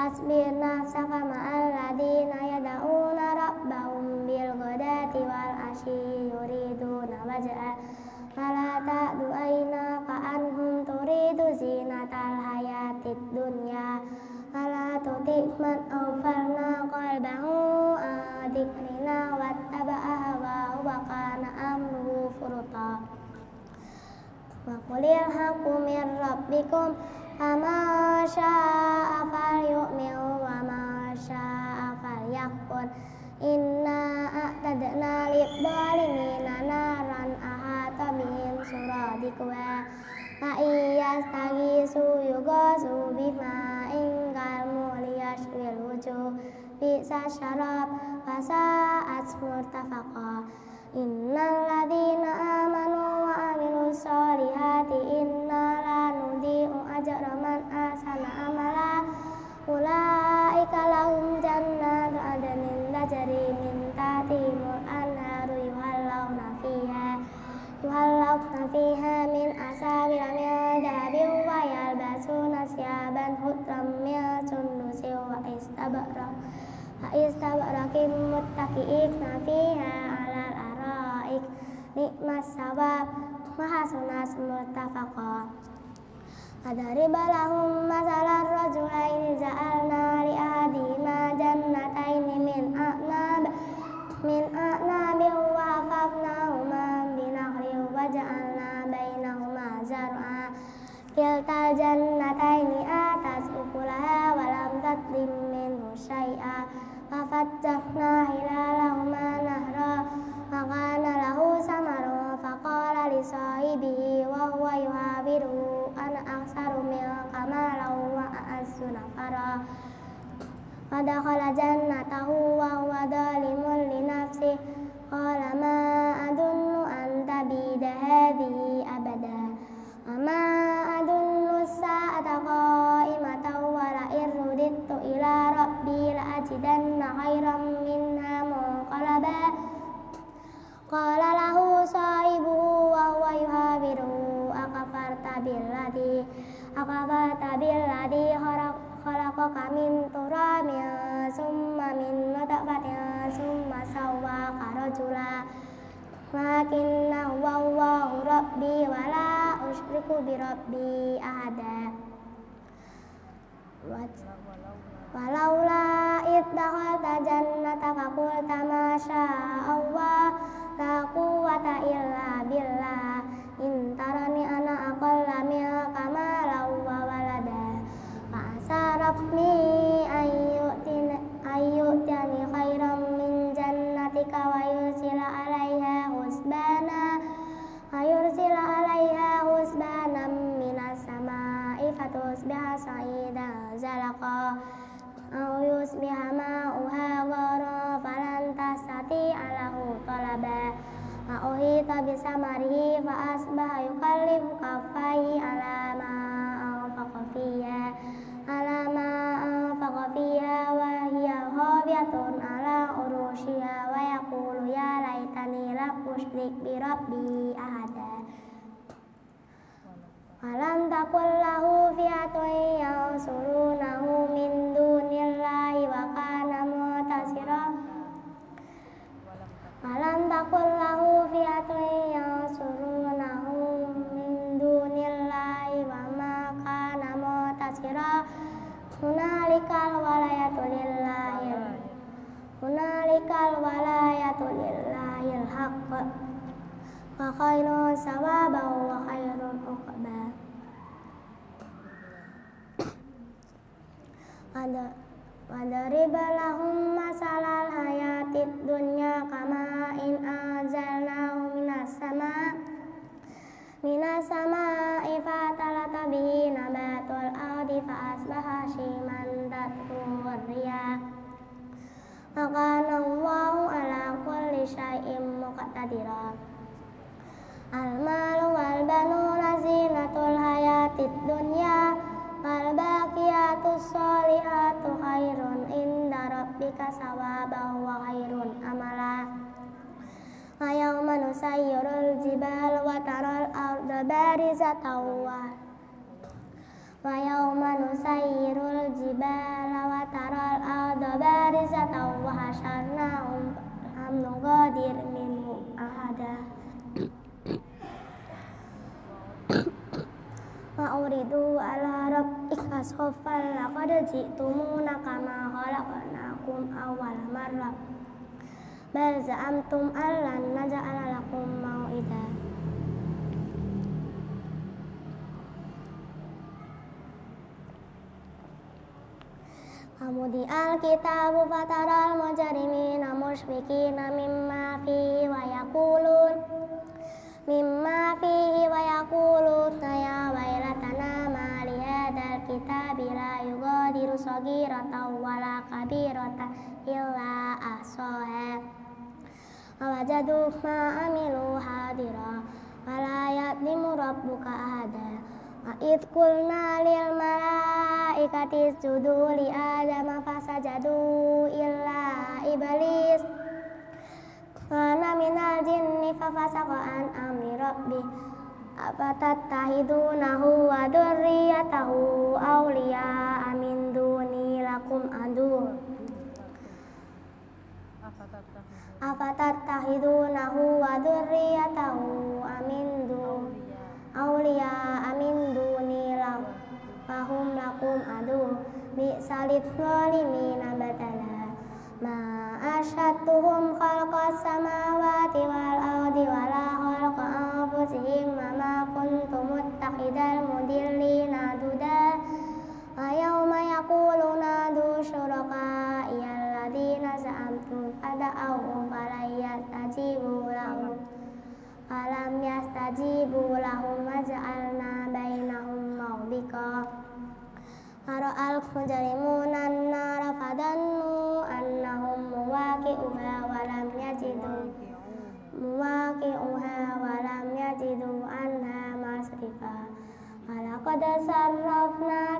wasbir nafsaka ma'al ladina yad'una rabbahum bil ghadati wal asyi yuriduna wajha fala ta'du aynaka anhum turidu zinatal hayatid dunya fala tuti' man aghfalna qalbahu an dzikrina wattaba'a hawahu wa kana amruhu furta wa qulil haqqu min rabbikum faman syaa'a falyu'min wa man syaa'a falyakfur inna a'tadna lidzalimina naran ahata bihim suradiquha fa iyastaghisu yughasu bima'in kalmuhli yashwil wujuh bi'sa syarab wa sa'at murtafaqa innal ladzina amanu wa amilus solihati inna la nudhi'u ajra man ahsana amala ulaika lahum jannatu adnin tajri min tahtihimul anharu yuhallawna fiha min asawira min dhahabin wa yalbasuna siyaban khudran min sundusin wa istabraqin muttaqi'ina fiha 'alal ara'ik ni'mas sawab wa hasunat murtafaqa adariba lahum masalan rajulaini ja'alna li ahadihima jannataini min a'nabin wa hafafnahuma binakhlin wa ja'alna bainahuma zar'a kiltal jannataini atas ukulaha wa lam tadlim minhu syai'a wa fajjahna hilalahuma nahra wa kana lahu samarun faqala li sahibihi wa huwa yuhawiruhu ana aksaru minka malan wa a'azzu nafara wa dakhala jannatahu wa huwa zalimun li nafsihi qala ma adunnu an tabida hadhihi abada wa ma adunnu as-sa'ata qa'imatan wa la irudittu ila rabbi la ajidanna khairan minha munqalaba qala lahu sahibuhu wa huwa yuhawiruhu akafarta billadhi khalaqaka min turabin summa min nutfatin summa sawwaka rajula lakinna huwallahu rabbi wa la usyriku bi rabbi ahada walaula id dakhalta jannataka qulta ma syaa Allah la quwwata illa billah in tarani ana aqalla minka malan wa walada fa asa rabbi ayyutani khairan min jannatika wa yursila 'alaiha husbanan minas sama'i fatusbiha sa'idan zalaqa aw yusbiha ma'uha ghara falan tastati'a lahu talaba fa uhita bisamarihi fa asbaha yuqallibu kaffaihi ala ma anfaqa fiha wa hiya khawiyatun ala urushiha wa yaqulu ya laitani lam usyrik bi rabbi ahada alam takul lahu fi'atun yansurunahu min dunillahi wa kana mu'tasira alam takul lahu fi'atun yansurunahu min dunillahi wa ma kana mu'tasira hunalikal walayatu lillahil haqq wa khairun sawaban wa khairun uqba wadariba lahum masalal hayatid dunya kama in anzalnahu minas sama'i fatalata bihi nabatul ardi fa asbaha shiman tatruhu riyah wa kana Allahu ala kulli syai'in muqtadira al-malu wal banuna zinatul hayatid dunya wal baqiyatus sholihatu khairun inda rabbika sawaban wa khairun amala wa yawma nusayyirul jibala wa taral arda barizatan wa yawma nusayyirul jibala wa taral arda barizatan wa hasyarnahum lam nughadir minhum ahada wa uridu ala rabbika saffan laqad ji'tumuna kama khalaqnakum awwala marrah bal za'amtum allan naj'ala lakum mau'ida. Amudi al-kitabu fataral mujrimina mushfiqina mimma fihi wa yaqulun ya wailatana ma li hadzal kitabi la yughadiru shaghiratan wala kabiratan illa ahsaha wa wajadu ma amilu hadira wa la yadlimu rabbuka ahada. Wa idh qulna lil malaikati isjudu li adama fasajadu illa iblis kana minal jinni fafasaqa an amri rabbih afatattahidunahu wa dzurriyyatahu awliya'a min duni lakum adu afatattahidunahu wa dzurriyyatahu awliya'a min duni lahum lakum adu bi'salid zalimina badala ma asyadtuhum khalqas samawati wal ardi wala khalqa anfusihim wa ma kuntum muttakhidal mudillina duda wa yawma yaquluna du syuraka'i alladhina za'amtum fada'awhum falam yastajibu lahum waja'alna bainahum mawbika fara'al mujrimuna an-nara fadannu annahum muwaqi'uha wa lam yajidu anha masrifa walaqad sarrafna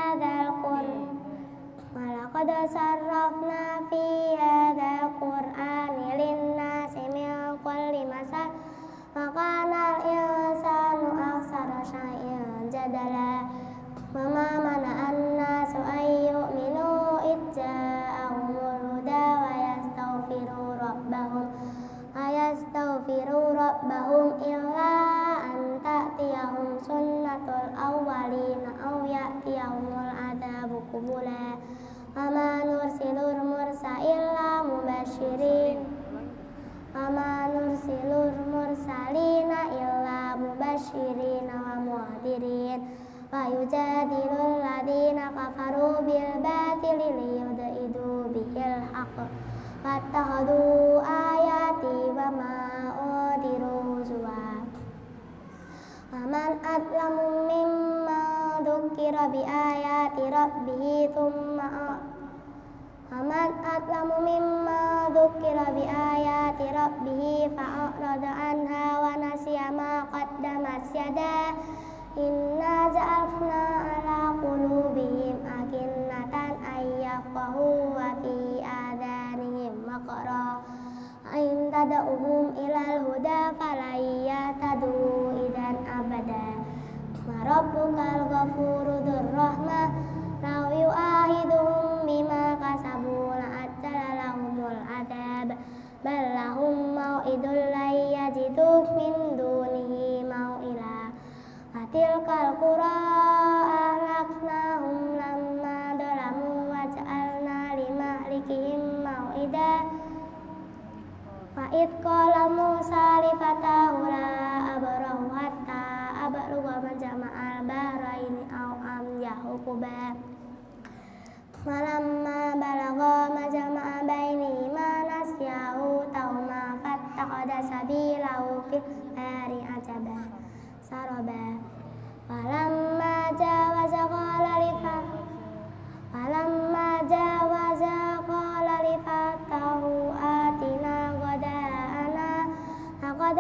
fi hadzal qur'ani lin-nasi min kulli masal faqala al-insanu aktsara syai'in jadala wa ma mana'an nasu an yu'minu idh ja'ahumul huda wa yastaghfiru rabbahum illa an ta'tiyahum sunnatul awwalina aw ya'tiyahumul adzabu qubula wa ma nursilul mursalina illa mubashirina wa muhadirin wa yujadilul ladina kafaru bil batili liyudhidu bihil haqq fattakhadhu ayati wa ma udiru zuwa wa man adlamu mimma dzukira bi ayati rabbih thumma fa'arada anha wa nasiya ma qaddamat yadah inna ja'alna ala qulubihim akinnatan ayyafqahu wa fi adanihim waqra in tad'uhum ilal huda falan yahtadu idan abada wa rabbukal ghafuru dzur rahmah law yu'ahiduhum bima kasabu la'ajjala lahumul adzab bal lahum mau'idun la yajidu min dunihi mau'ila fatilkal qura ahlaknahum lamma dzalamu wa ja'alna limahlikihim mau'ida wa idh qala Musa li fatahu la abrahu hatta ablugha majma'al bahraini aw amdiya huquba falamma balagha majma'a bainihima nasiyahu tahuma fattakhadha sabilahu fil bahri ajaba saraba falamma jawaza qala li fatahu atina ghada'ana laqad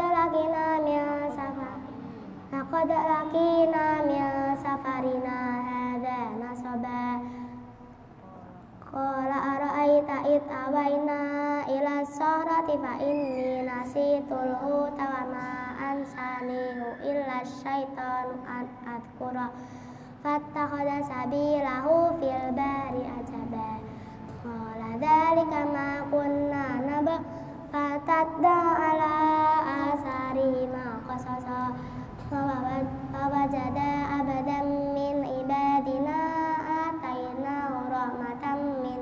lakina min safarina hadza nasaba qala ara'aita id awaina ila sahrati fa inni nasitul huta wa ma ansanihu illa syaitanu an adkura fattakhadha sabilahu fil bahri ajaba. Qala dzalika ma kunna nabghi fatadda ala asarihima qasasa fawajada abadan min ibadina atainahu rahmatan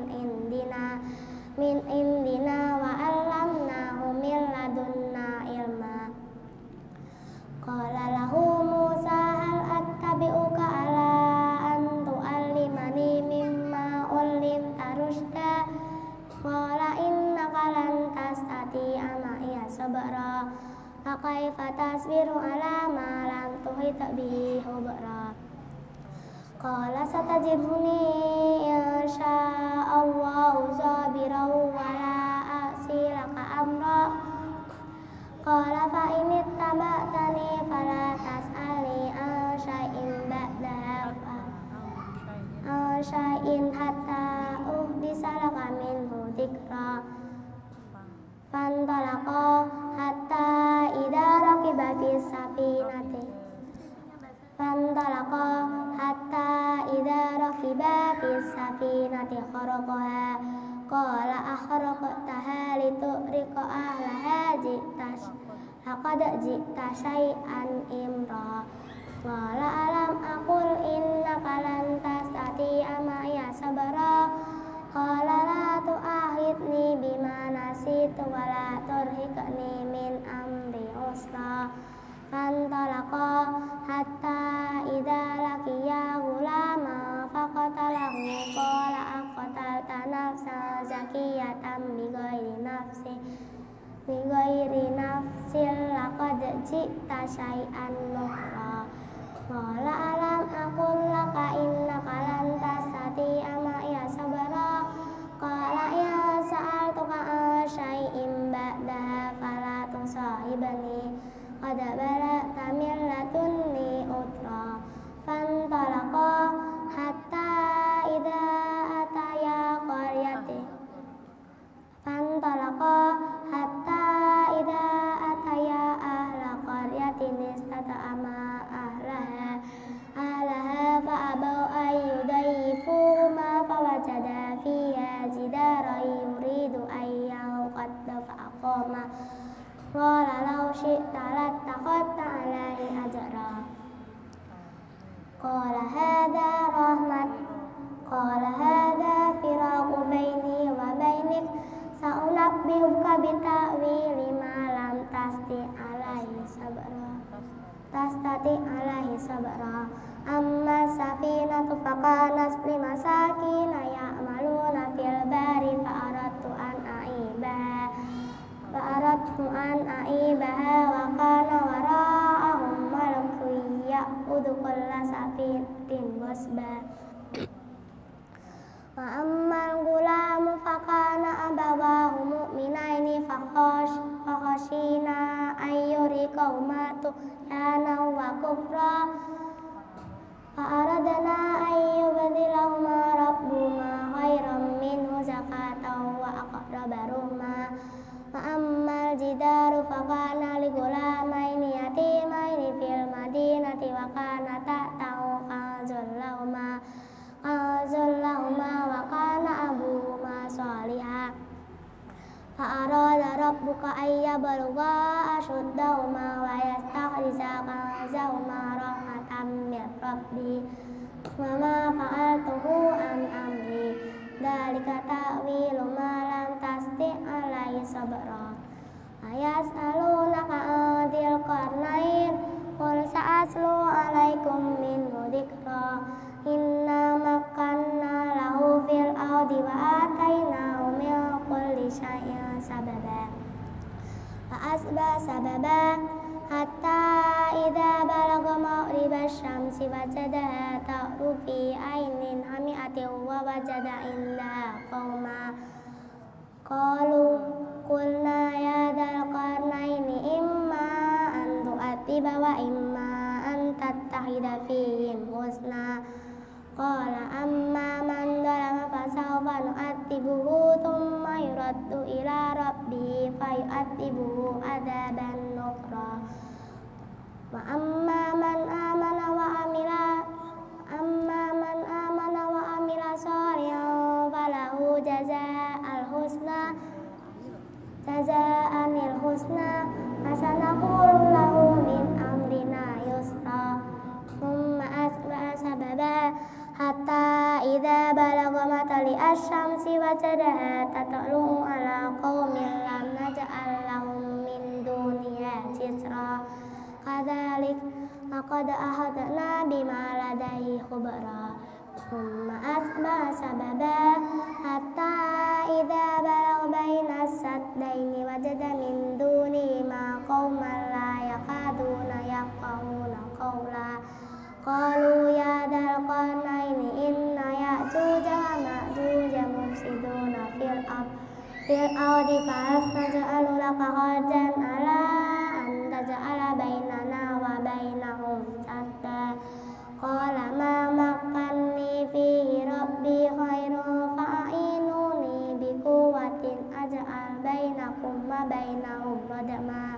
min indina wa 'allamnahu min ladunna ilma. Qala lahu Musa hal attabi'uka ala an tu'allimani mimma 'ullimta rusyda. Qala innaka lan tastati'a ma'iya sabra. Fakaifa tasbiru ala ma lam tuhit bihi khubra. Qala satajiduni insya'allahu sabiran wa la a'si laka amra. Qala fa in ittaba'tani fala tas'alni an syai'in hatta uhdisa laka minhu dzikra. Fantalaqa hatta idza raqiba fis safinati kharaqaha qala akhraqtaha litughriqa ahlaha laqad ji'ta syai'an imra. Qala alam aqul innaka lan tastati'a ma'iya sabra. Qala la tu'akhidni bima nasitu wa la turhiqni min amri usra. Fantalaqa hatta idza laqiya ghulaman faqatalahu qala aqtalta nafsan zakiyatan bighairi nafsin laqad ji'ta syai'an nukra. Qala alam aqul laka innaka lan tastati'a ma'iya sabra. Qala ya sa'altuka an syai'in ba'daha fala tusahibni qad balagta min ladunni udra. Fantalaqa hatta idza ataya ahla qaryatin istata'ama ahlaha fa abaw an yudayyifuhuma fawajada fiha jidaran yuridu an yanqadda fa aqama. Qala law syi'ta lattakhadta 'alaihi ajra. Qala hadha firaqu baini wa bainik sa'unabbi'uka bita'wili ma lam tastati' alaihi sabra. Amma safinatu fakanat limasakina ya'maluna fil bahri fa'aradtu an a'ibaha wa kana wara'ahum malakun ya'khudhu kulla safinatin ghasba. Wa ammal gulamu fakana abawahu mu'minaini fakhashina ayyuriqahuma tughyanan wa kufra. Fa'aradna ayyubdilahuma rabbuhuma khairan minhu zakatan wa aqraba ruhma. Wa ammal jidaru fakana ligulamaini yatimaini fil madinati wa kana ta'tahu kanzul lahuma wa kana abuhuma salihah. Fa'arada rabbuka ayyablugha ashuddahuma wa yastakhriza kanzahuma rahmatan min rabbi wa ma fa'altuhu an amri dzalika ta'wilu ma lam tasti' alaihi sabra. Ayas'alunaka anil qarnain qul sa'atlu alaikum minhu dzikra. Inna makkanna lahu fil ardi wa atainahu min kulli syai'in sababa. Fa'asba sababa hatta idza balagha maghriba syamsi wajadaha ta'ru fi ainin hami'atin wa wajada indaha qauma. Qalu qulna ya dzal qarnaini imma an tu'adhiba wa imma an tattakhidha fihim husna. Qala amma man dzalama fasawfa nu'adzibuhu thumma yuraddu ila rabbihi fayu'adzibuhu adzaban nukra. Wa amma man amana wa amila amma man amana wa amila sholihan falahu jazaa'anil husna hasanaqulu lahu min amrina yusra thumma asba'a sababa hatta idza balagha matali asy-syamsi wajadaha tatlu'u ala qaumin lam naj'al lahum min duniha sitra kadzalik laqad ahadna bima ladaihi khubra thumma asba'a sababa hatta idza balagha baina as-saddaini wajada min dunihima qauman la yakaduna yafqahuna qawla qalu ya dzal qarnaini inna ya'juja wa ma'juja mufsiduna fil ardi fahal naj'alu laka kharjan ala an taj'ala bainana wa bainahum sadda qala ma makkanni fihi rabbi khairun fa'inuni biquwwatin aj'al bainakum wa bainahum radma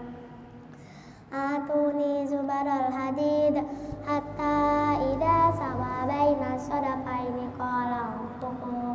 atuni zubaral hadid hatta idza sawa baina sadafaini qala fuqu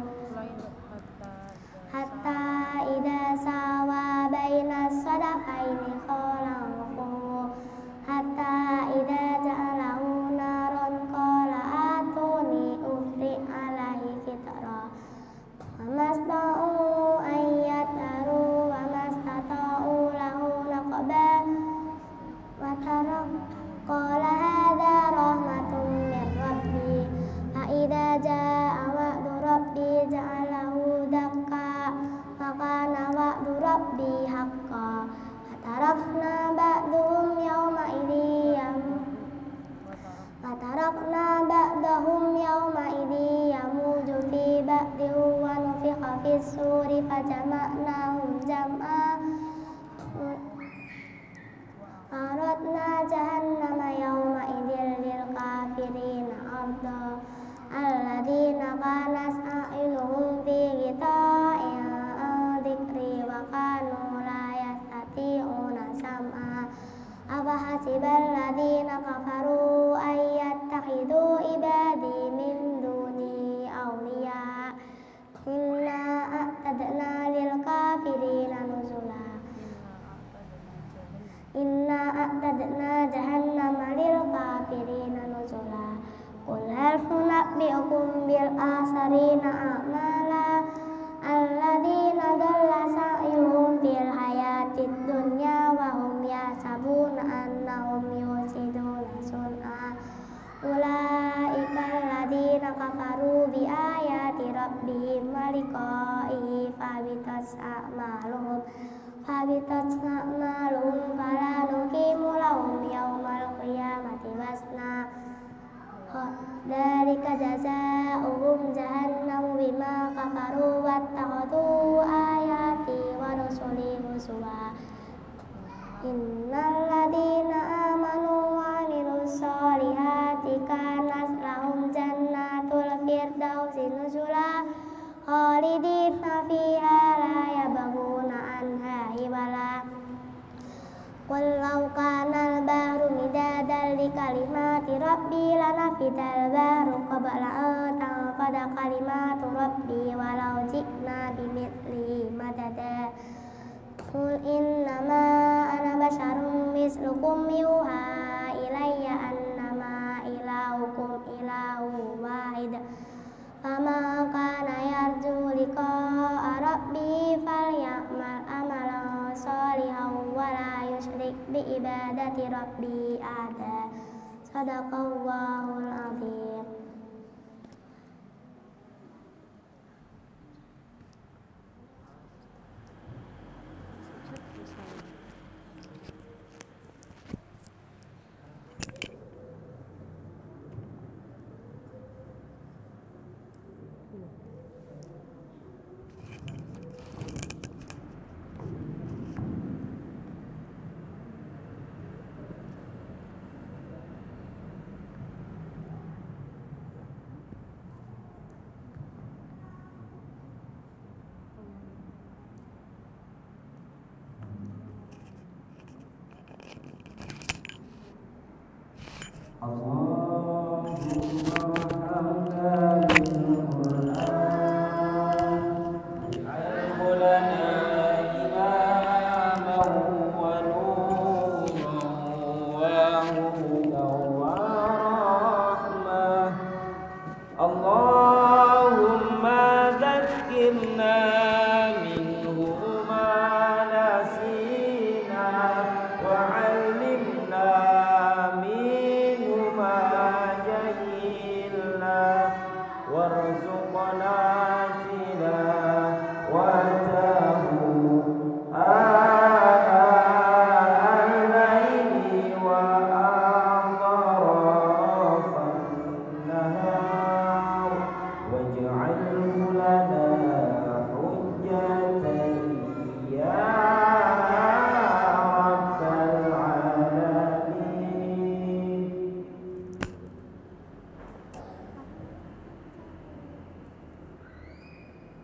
hatta idza sawa baina sadafaini qala fuqu hatta idza ja'alahu naron qala atuni ufri alaihi fitra famasta'u ayyataru wa mastata'u lahu naqba wa tarak qala hadza rahmatun min rabbi fa idza jaa wa'du rabbi ja'alahu dakka fa kana wa'du rabbi haqqan fatarakna ba'dahum yawma idin yamuju fi ba'din wa nufikha fis suri fajama'nahum jam'a aradna jahannama yawma idin lil kafirina arda alladzina kanat a'yunuhum fi ghita'in an dzikri wa kanu la yastati'una sam'a afahasibal ladzina kafaru ayyattakhidhu ibadi min duni awliya inna a'tadna lil kafirina nuzula inna a'tadna jahannama lil kafirina nuzula qul hal nunabbi'ukum bil akhsarina a'mala alladzina dhalla sa'yuhum fil hayatid dunya wa hum yahsabuna annahum yuhsinuna sun'a ulaika alladzina kafaru bi ayati rabbihim wa liqa'ihi fabitat a'maluhum fala nuqimu lahum yawmal qiyamati wasna dzalika jazaa'uhum jahannamu bima kafaru wattakhadhu ayati wa rusuli huzwa innal ladzina amanu wa 'amilus solihati kanat lahum jannatul firdausi nuzula khalidina fiha la yabghuna anha hiwala qul law kana al-bahru midadan li kalimati rabbi lanafidal bahru qabla an tanfada kalimatu rabbi walau ji'na bimithlihi madada qul innama ana basyarum mislukum yuha ilayya annama ilahukum ilahu wahid fama kana yarju liqa'a rabbi falyamal amalan sholihan wa la yusyrik bi ibadati rabbi ahada sadaqallahul azim.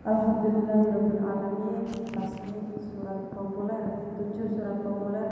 Alhamdulillahirabbil alamin. Tasbih surat populer, 7 surat populer